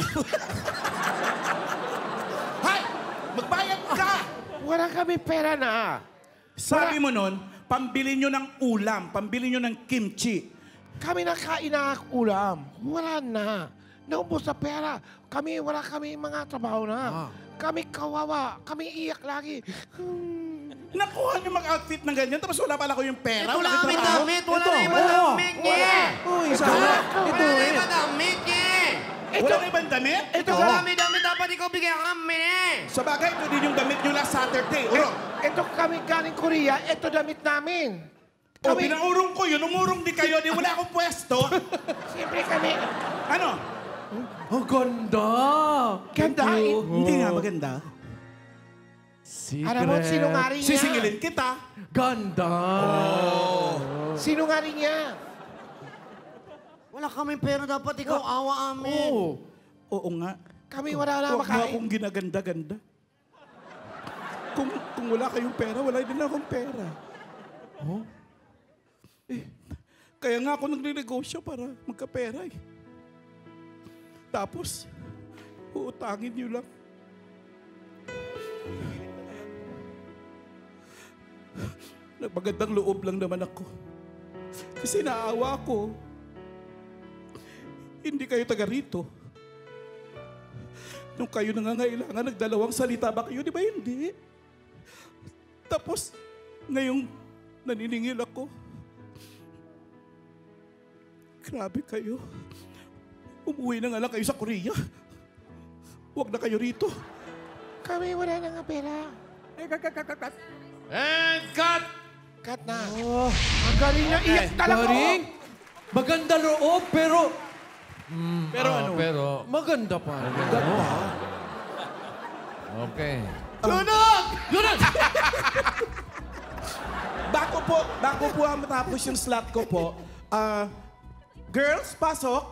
Hay! Magbayad ka! Wala kami pera na. Sabi mo nun, pambili nyo ng ulam, pambili nyo ng kimchi. Kami na kain na ulam. Wala na. Naubos sa pera. Kami, wala kami mga trabaho na. Kami kawawa. Kami iyak lagi. Hmm. Nakuha nyo mag-outfit ng ganyan, tapos wala pala ko yung pera. Ito wala lang kang may trabaho. damit. Wala Ito. na ibang Oo. damit niya. Uy, Ito. sana. Wala na ibang damit niya. Wala na ibang damit? Ito Ito. dami-dami dapat ikaw bigyan kami eh. Sa bagay, ito din yung damit nyo last Saturday. Eh, Uro. ito kami galing Korea. Ito damit namin. O, Kami, pinaurong ko yun. Umurong di kayo, di wala akong pwesto. siyempre kami. Ano? Ang ganda. Ganda. Hindi nga maganda. Secret. Alam mo, sinungaling niya. Sisingilin kita. Ganda. Sinungaling niya. Wala kaming pera dapat ikaw awa amin. Oo. Oo nga. Kami wala na Huwag mo makain. akong ginaganda-ganda. Kung, kung wala kayong pera, wala din akong pera. Oh? Eh, kaya nga ako nagre-negosyo para magkapera eh. Tapos, uutangin niyo lang. Nagmagandang loob lang naman ako. Kasi naawa ko. Hindi kayo taga rito. Nung kayo nangangailangan, nagdalawang salita ba kayo? Di ba hindi? Tapos, ngayong naniningil ako. Grabe kayo. Umuwi na nga lang kayo sa Korea. Huwag na kayo rito. Kami wala na nga pera. Eh, kat, kat, kat, kat. And cut. Cut na. Ang galing na. Iyak talaga. Galing. Maganda loob, pero... Pero Ah, ano? Pero, Maganda pa. okay. Sunog! Sunog! Bago po, bago po ang matapos yung slot ko po, ah, girls, pasok.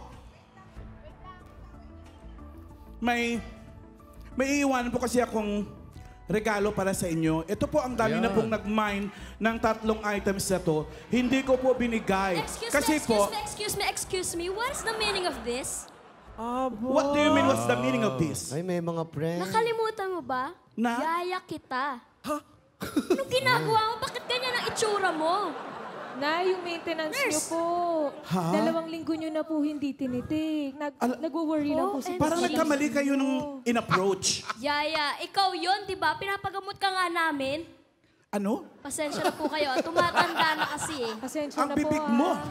May, may iiwanan po kasi akong regalo para sa inyo. Ito po ang dami na Ayan. pong nag-mine ng tatlong items na to. Hindi ko po binigay. Excuse kasi me, excuse po, me, excuse me, excuse me. What is the meaning of this? what do you mean, what's the meaning of this? Ay, may mga friends. Nakalimutan mo ba? Na? Yaya kita. Ha? Anong ginagawa mo? Bakit ganyan ang itsura mo? Na, yung maintenance niyo po. Ha? Dalawang linggo niyo na po hindi tinitik. Nag, Al- nag-worry lang po si Parang Mami. nagkamali kayo nung in-approach. Yaya, ikaw yon, di ba? Pinapagamot ka nga namin. Ano? Pasensya na po kayo. Tumatanda na kasi eh. Pasensya Ang na po. bibig ah. mo.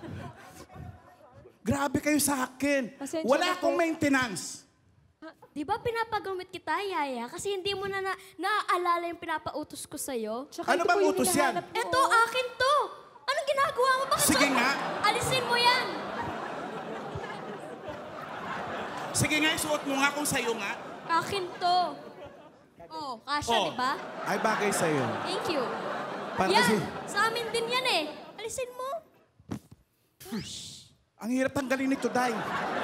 Grabe kayo sa akin. Pasensya Wala na akong po. maintenance. Di ba pinapagamot kita, Yaya? Kasi hindi mo na, na naaalala yung pinapautos ko sa'yo. Tsaka Ano ito bang po yung utos yan? hinahanap ko. Eto, akin to. Anong ginagawa mo? Bakit Sige ba- nga. Alisin mo yan. Sige nga, isuot mo nga kung sa'yo nga. Akin to. Oh, kasha, Oh. di ba? Ay, bagay sa'yo. Thank you. Para yan, kasi- sa amin din yan eh. Alisin mo. Ang hirap tanggalin nito, Day.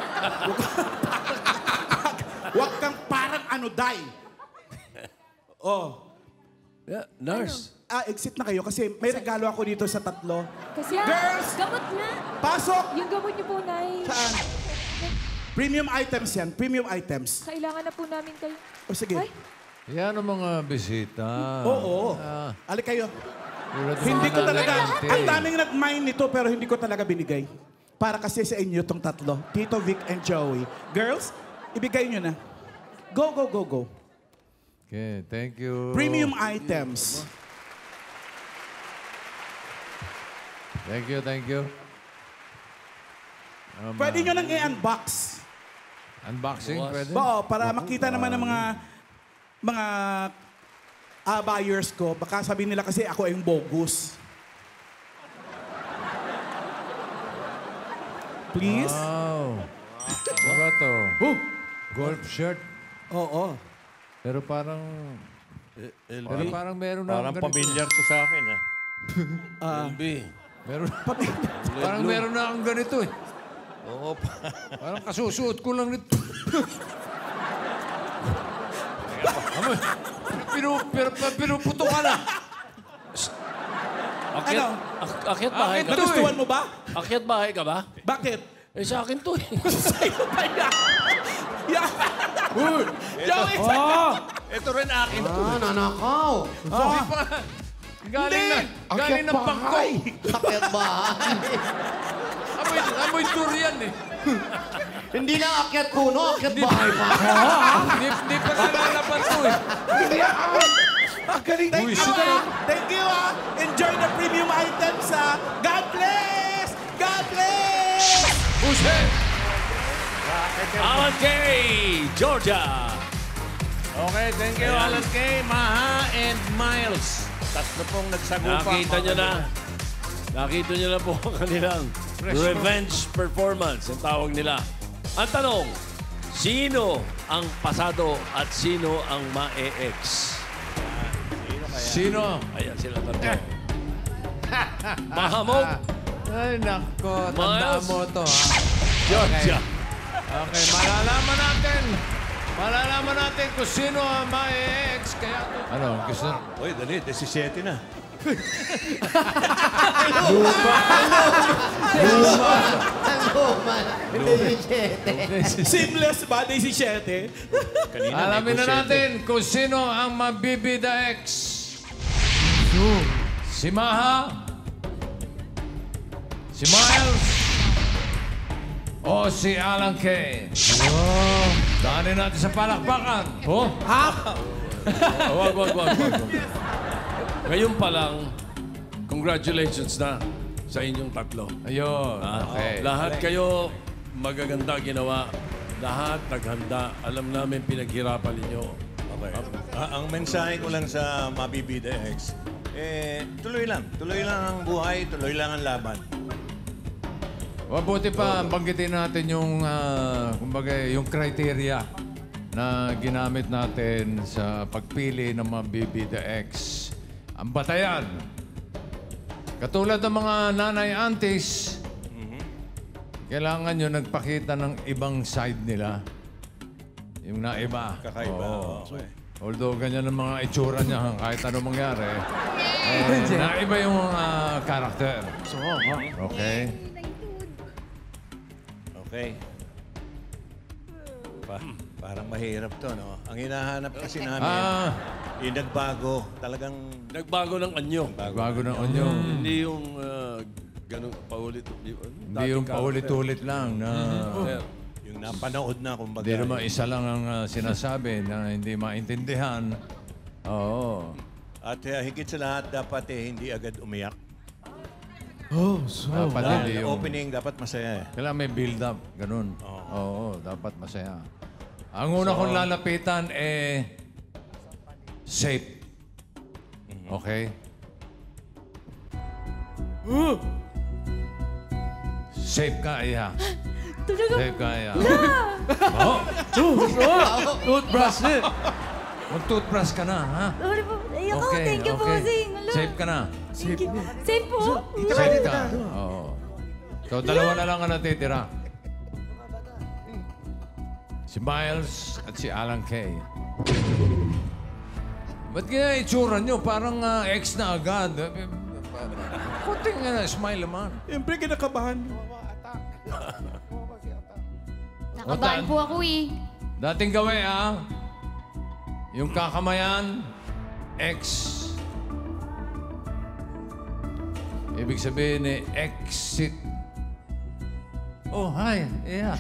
Huwag kang parang ano, Day. Oh. Yeah, nurse. Ah, exit na kayo kasi may regalo ako dito sa tatlo. Kasi, Girls! Gamot nga. Pasok! yung gamot niyo po, Nay. Saan? Premium items yan. Premium items. Kailangan na po namin kayo. O sige. Ay, Yan ang mga bisita. Oo. Ah, Alik kayo. tulad ng Hindi mga ko talaga, nalente. ang daming nag-mine nito pero hindi ko talaga binigay. Para kasi sa inyo tong tatlo. Tito, Vic, and Joey. Girls, ibigay nyo na. Go, go, go, go. Okay, thank you. Premium items. Thank you, thank you. Um, Pwede nyo nang i-unbox. Unboxing, pwede? Oo, para makita naman ng mga mga ah, buyers ko. Baka sabihin nila kasi ako ay yung bogus. Please? Wow. Ano ba to? Oh. Golf shirt. Oo. Pero parang... Pero parang meron na Parang akong ganito. pamilyar to sa akin, ha? Ah, L B. Meron, parang meron na akong ganito eh. Oo. Parang kasusuot ko lang nito. Amoy, pinu, pinu, pinuputo ka na. Akyat, Ano? ak- akyat bahay ka. nagustuhan mo ba? Akyat bahay ka ba? Bakit? Eh, sa akin to eh. Sa'yo ba yan? Yan! Uy! Joey, Ito, sa'yo! ito rin akin to. Ah, nanakaw. Sabi pa, galing na, galing na Bangkok. Akyat bahay. Amoy, amoy durian eh. Hindi na akyat puno, akyat bahay pa. Hindi, hindi pa nalalaban to eh. Ang galing. Thank you, ah. Thank you, ah. Enjoy the premium items, ah. God bless! God bless! Who's head? Alan K. Georgia. Okay, thank you, Alan K, Maha, and Miles. Tatlo pong nagsagupa. Nakita nyo na. Nakita nyo na po ang kanilang revenge performance, ang tawag nila. Ang tanong, sino ang pasado at sino ang ma-e-ex? Sino? Ayan sila tatlo. Mahamog, Ay, nako. Tandaan Miles. mo to, ha? Georgia. Okay, malalaman natin. Malalaman natin kung sino ang ma-ex. Kaya... Ano, gusto... Uy, dali, seventeen na. Ano man? Hindi Seamless ba? Day seventeen? Kanina, Alamin na negosyete. natin kung sino ang mabibida ex. Si Maha, si Miles, o si Alan K. Wow. Daanin natin sa palakpakan. Oh, Ah, wag, wag, wag, wag. wag. Ngayon pa lang, congratulations na sa inyong tatlo. ayun. Ah, Okay. Lahat kayo magaganda ginawa. Lahat naghanda. Alam namin pinaghirapan ninyo. Okay. Ah, ang mensahe ko lang sa Mabibida X, eh, tuloy lang. Tuloy lang ang buhay, tuloy lang ang laban. Mabuti pa, banggitin natin yung, ah, kumbaga, yung criteria na ginamit natin sa pagpili ng mga bibida X. Ang batayan. Katulad ng mga nanay-aunties, kailangan nyo nagpakita ng ibang side nila. Yung naiba. Kakaiba. Oo. Okay. Although ganyan ang mga itsura niya, kahit ano mangyari, eh, naiba yung uh, karakter. Okay? Okay. Pa parang mahirap to, no? Ang hinahanap kasi namin, Ah. yung nagbago. Talagang Nagbago ng anyo. Bago ng onyo. Hindi yung uh, ganun paulit. Hindi yung paulit-ulit lang na yung napanood na, kumbaga. hindi naman isa lang ang ah, sinasabi na hindi maintindihan. Oo. At uh, higit sa lahat, dapat eh, hindi agad umiyak. Oh, so dapat Dahil hindi yung... opening, dapat masaya eh. Kailangan may build-up. Ganun. Oo, dapat masaya. Ang una kong lalapitan eh... safe. Okay? Safe ka, Iha. Talaga? Safe ka, Iha. Oh. Toothbrush din. Mag-toothbrush ka na, ha? Sorry po. Ay, ako. Okay, Thank you po, okay. Bossing. Hello. Safe ka na. Thank you. Safe po. Safe ka. Oo. So, dalawa na lang ang natitira. Si Miles at si Alan Kay. Ba't kaya itsura nyo? Parang uh, ex na agad. Kunting nga na, smile naman. Siyempre, kinakabahan. Nakabahan po ako eh. Dating gawin, ah. Yung kakamayan, ex. Ibig sabihin eh, exit. Oh, hi. Yeah.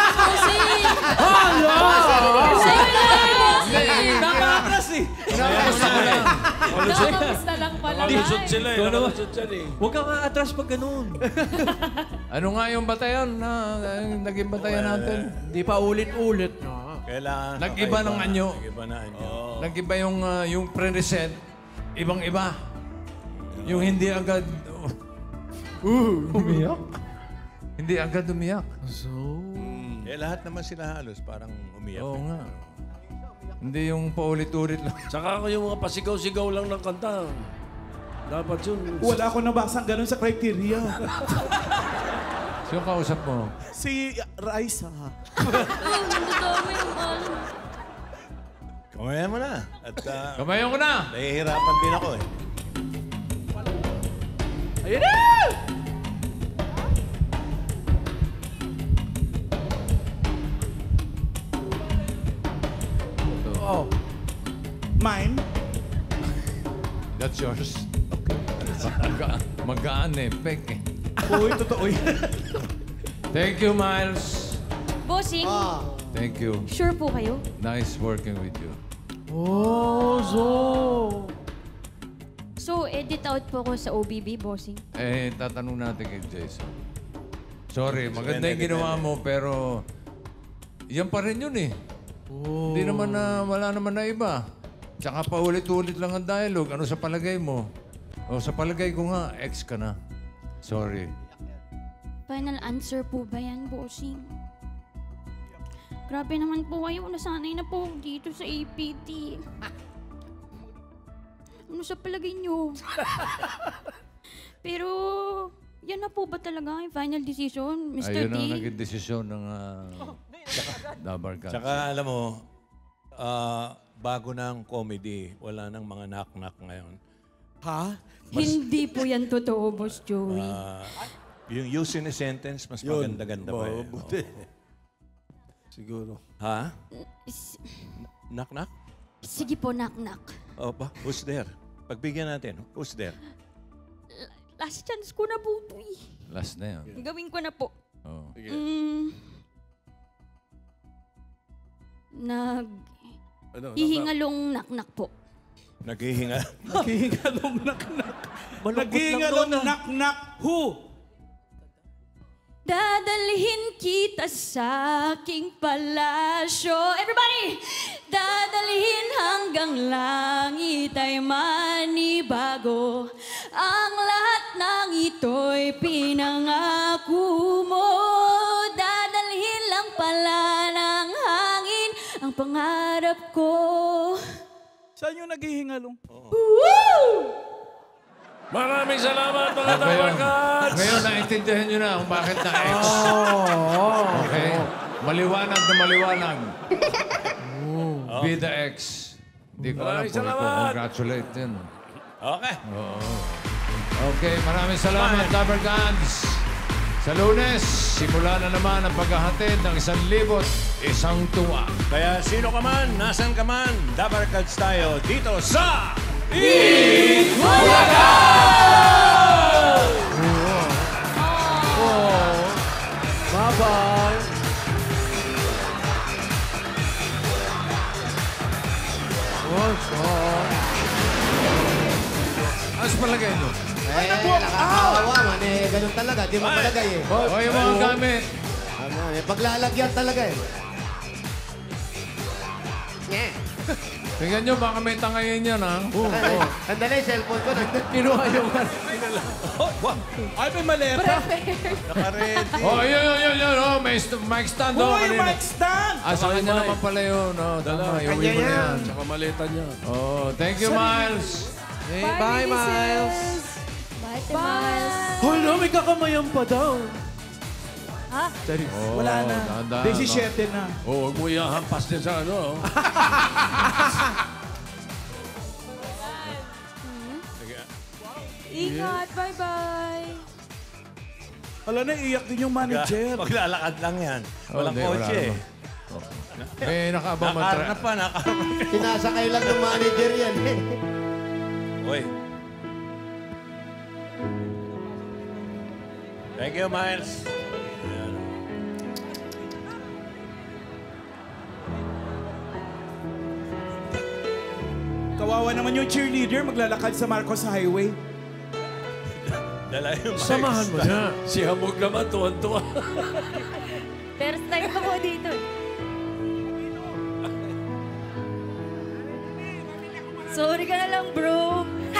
Nakakatras eh. Nakakamusta lang pala. Malusot sila eh. Malusot sila eh. Huwag kang atras pag ganun. Ano nga yung batayan na uh, naging batayan natin? Di pa ulit-ulit. Kailangan Nag-iba ng anyo. Nag-iba na anyo. Nag-iba yung, uh, yung pre-reset. Ibang-iba. Yung hindi agad... Uh, umiyak? Hindi agad umiyak. So... Eh, lahat naman sila halos parang umiyak. Oo nga. Hindi yung paulit-ulit lang. Saka ako yung mga pasigaw-sigaw lang ng kanta. Dapat yun. Wala akong nabasang ganun sa criteria. Sino kausap mo? Si Raisa. Kamayan mo na. At, uh, Kamayan ko na! Nahihirapan din ako eh. Ayun na! Oh. Mine? That's yours. Maga magaan eh. Pek eh. Uy, totoo yan. Thank you, Miles. Bossing, Thank you. sure po kayo? Nice working with you. Oh, so... So, edit out po ako sa O B B, Bossing. Eh, tatanong natin kay Jason. Sorry, maganda yung ginawa mo, pero... Yan pa rin yun eh. Hindi naman na, wala naman na iba. Tsaka paulit-ulit lang ang dialogue. Ano sa palagay mo? O sa palagay ko nga, ex ka na. Sorry. Final answer po ba yan, Bossing? Grabe naman po kayo. Nasanay na po dito sa A P T. Ano sa palagay nyo? Pero, yan na po ba talaga yung final decision, Mister Ayun D? ang naging desisyon ng uh, Dabar Cats. Tsaka alam mo, ah, bago na ang comedy, wala nang mga knock-knock ngayon. Ha? Hindi po yan totoo, Boss Joey. Ah, yung use in a sentence, mas maganda-ganda pa eh. Buti. Oo. Siguro. Ha? S- Knock-knock? Sige po, knock-knock. O ba? Who's there? Pagbigyan natin. Who's there? Last chance ko na po ito eh. Last na yun. Gawin ko na po. Oh. Mm, nag... Ano, Hihingalong knock-knock po. Naghihinga. Naghihingalong nak-nak. Naghihingalong nak-nak. Who? Dadalhin kita sa aking palasyo. Everybody! Dadalhin hanggang langit ay manibago. Ang lahat ng ito'y pinangako mo. Dadalhin lang pala ng hangin ang pangarap ko. Saan yung naghihingalong? Woo! Maraming salamat mga Ngayon, Dabarkats! ngayon naintindihan nyo na kung bakit na ex. Okay? Maliwanag na maliwanag. Be the ex. Hindi ko alam Maraming kung ito. salamat. Congratulate din. Okay. Oo. Okay, maraming salamat, Dabarkats. Sa Lunes, simula na naman ang paghahatid ng isang libot, isang tuwa. Kaya sino ka man, nasan ka man, Dabarkats tayo dito sa... Bulaga! Bye-bye! Ano sa palagay nyo? Eh, nakakawawa man eh. Ganun talaga. Di mo palagay eh. O yung mga gamit. Ano, eh, paglalagyan talaga eh. Nye. Tingnan nyo, baka may tangayin yan, ha? Oo. Oh, Sandali, cellphone ko. Kinuha yung... Ay, may maleta. Naka-ready. Oh, yun, yun, yun, yun. Oh, may st- mic stand, oh, Oh, yung kanina. mic stand! Ah, sa kanya naman pala yun. Oh, tama, iuwi mo na yan. Tsaka maleta niya. Oh, thank you, Miles. Hey, bye, Miles. Bye, Ate Miles. Hala, may kakamayan pa daw. Ha? Oh, Wala na. dahan-dahan, seventeen na. Oh, huwag mo iyahampas din sa ano. oh. Ingat, bye-bye. Wala na, iyak din yung manager. Maglalakad lang yan. Oh, Walang hindi, wala kotse. naman. Eh, nakaabang Nakar mantra. na pa, nakar Sinasakay lang ng manager yan eh. Uy. Thank you, Miles. Ayan. Kawawa naman yung cheerleader maglalakad sa Marcos Highway. Dala yung mics. Samahan mo na. Si Hamog naman, tuwan-tuwa. First time ko po dito eh. Sorry ka na lang, bro.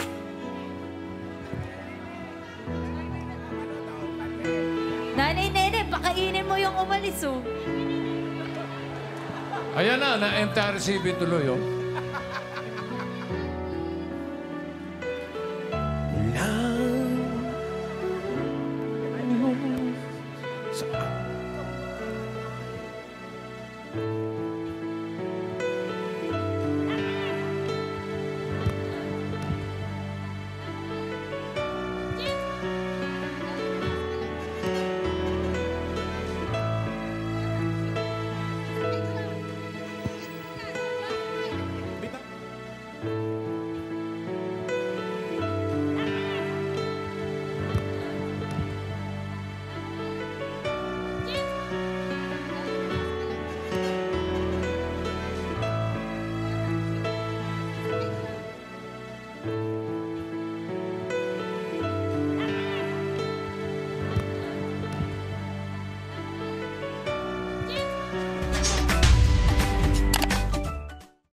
Nanay, nene, pakainin mo yung umalis, oh. Ayan na, na-M T R C B tuloy, oh.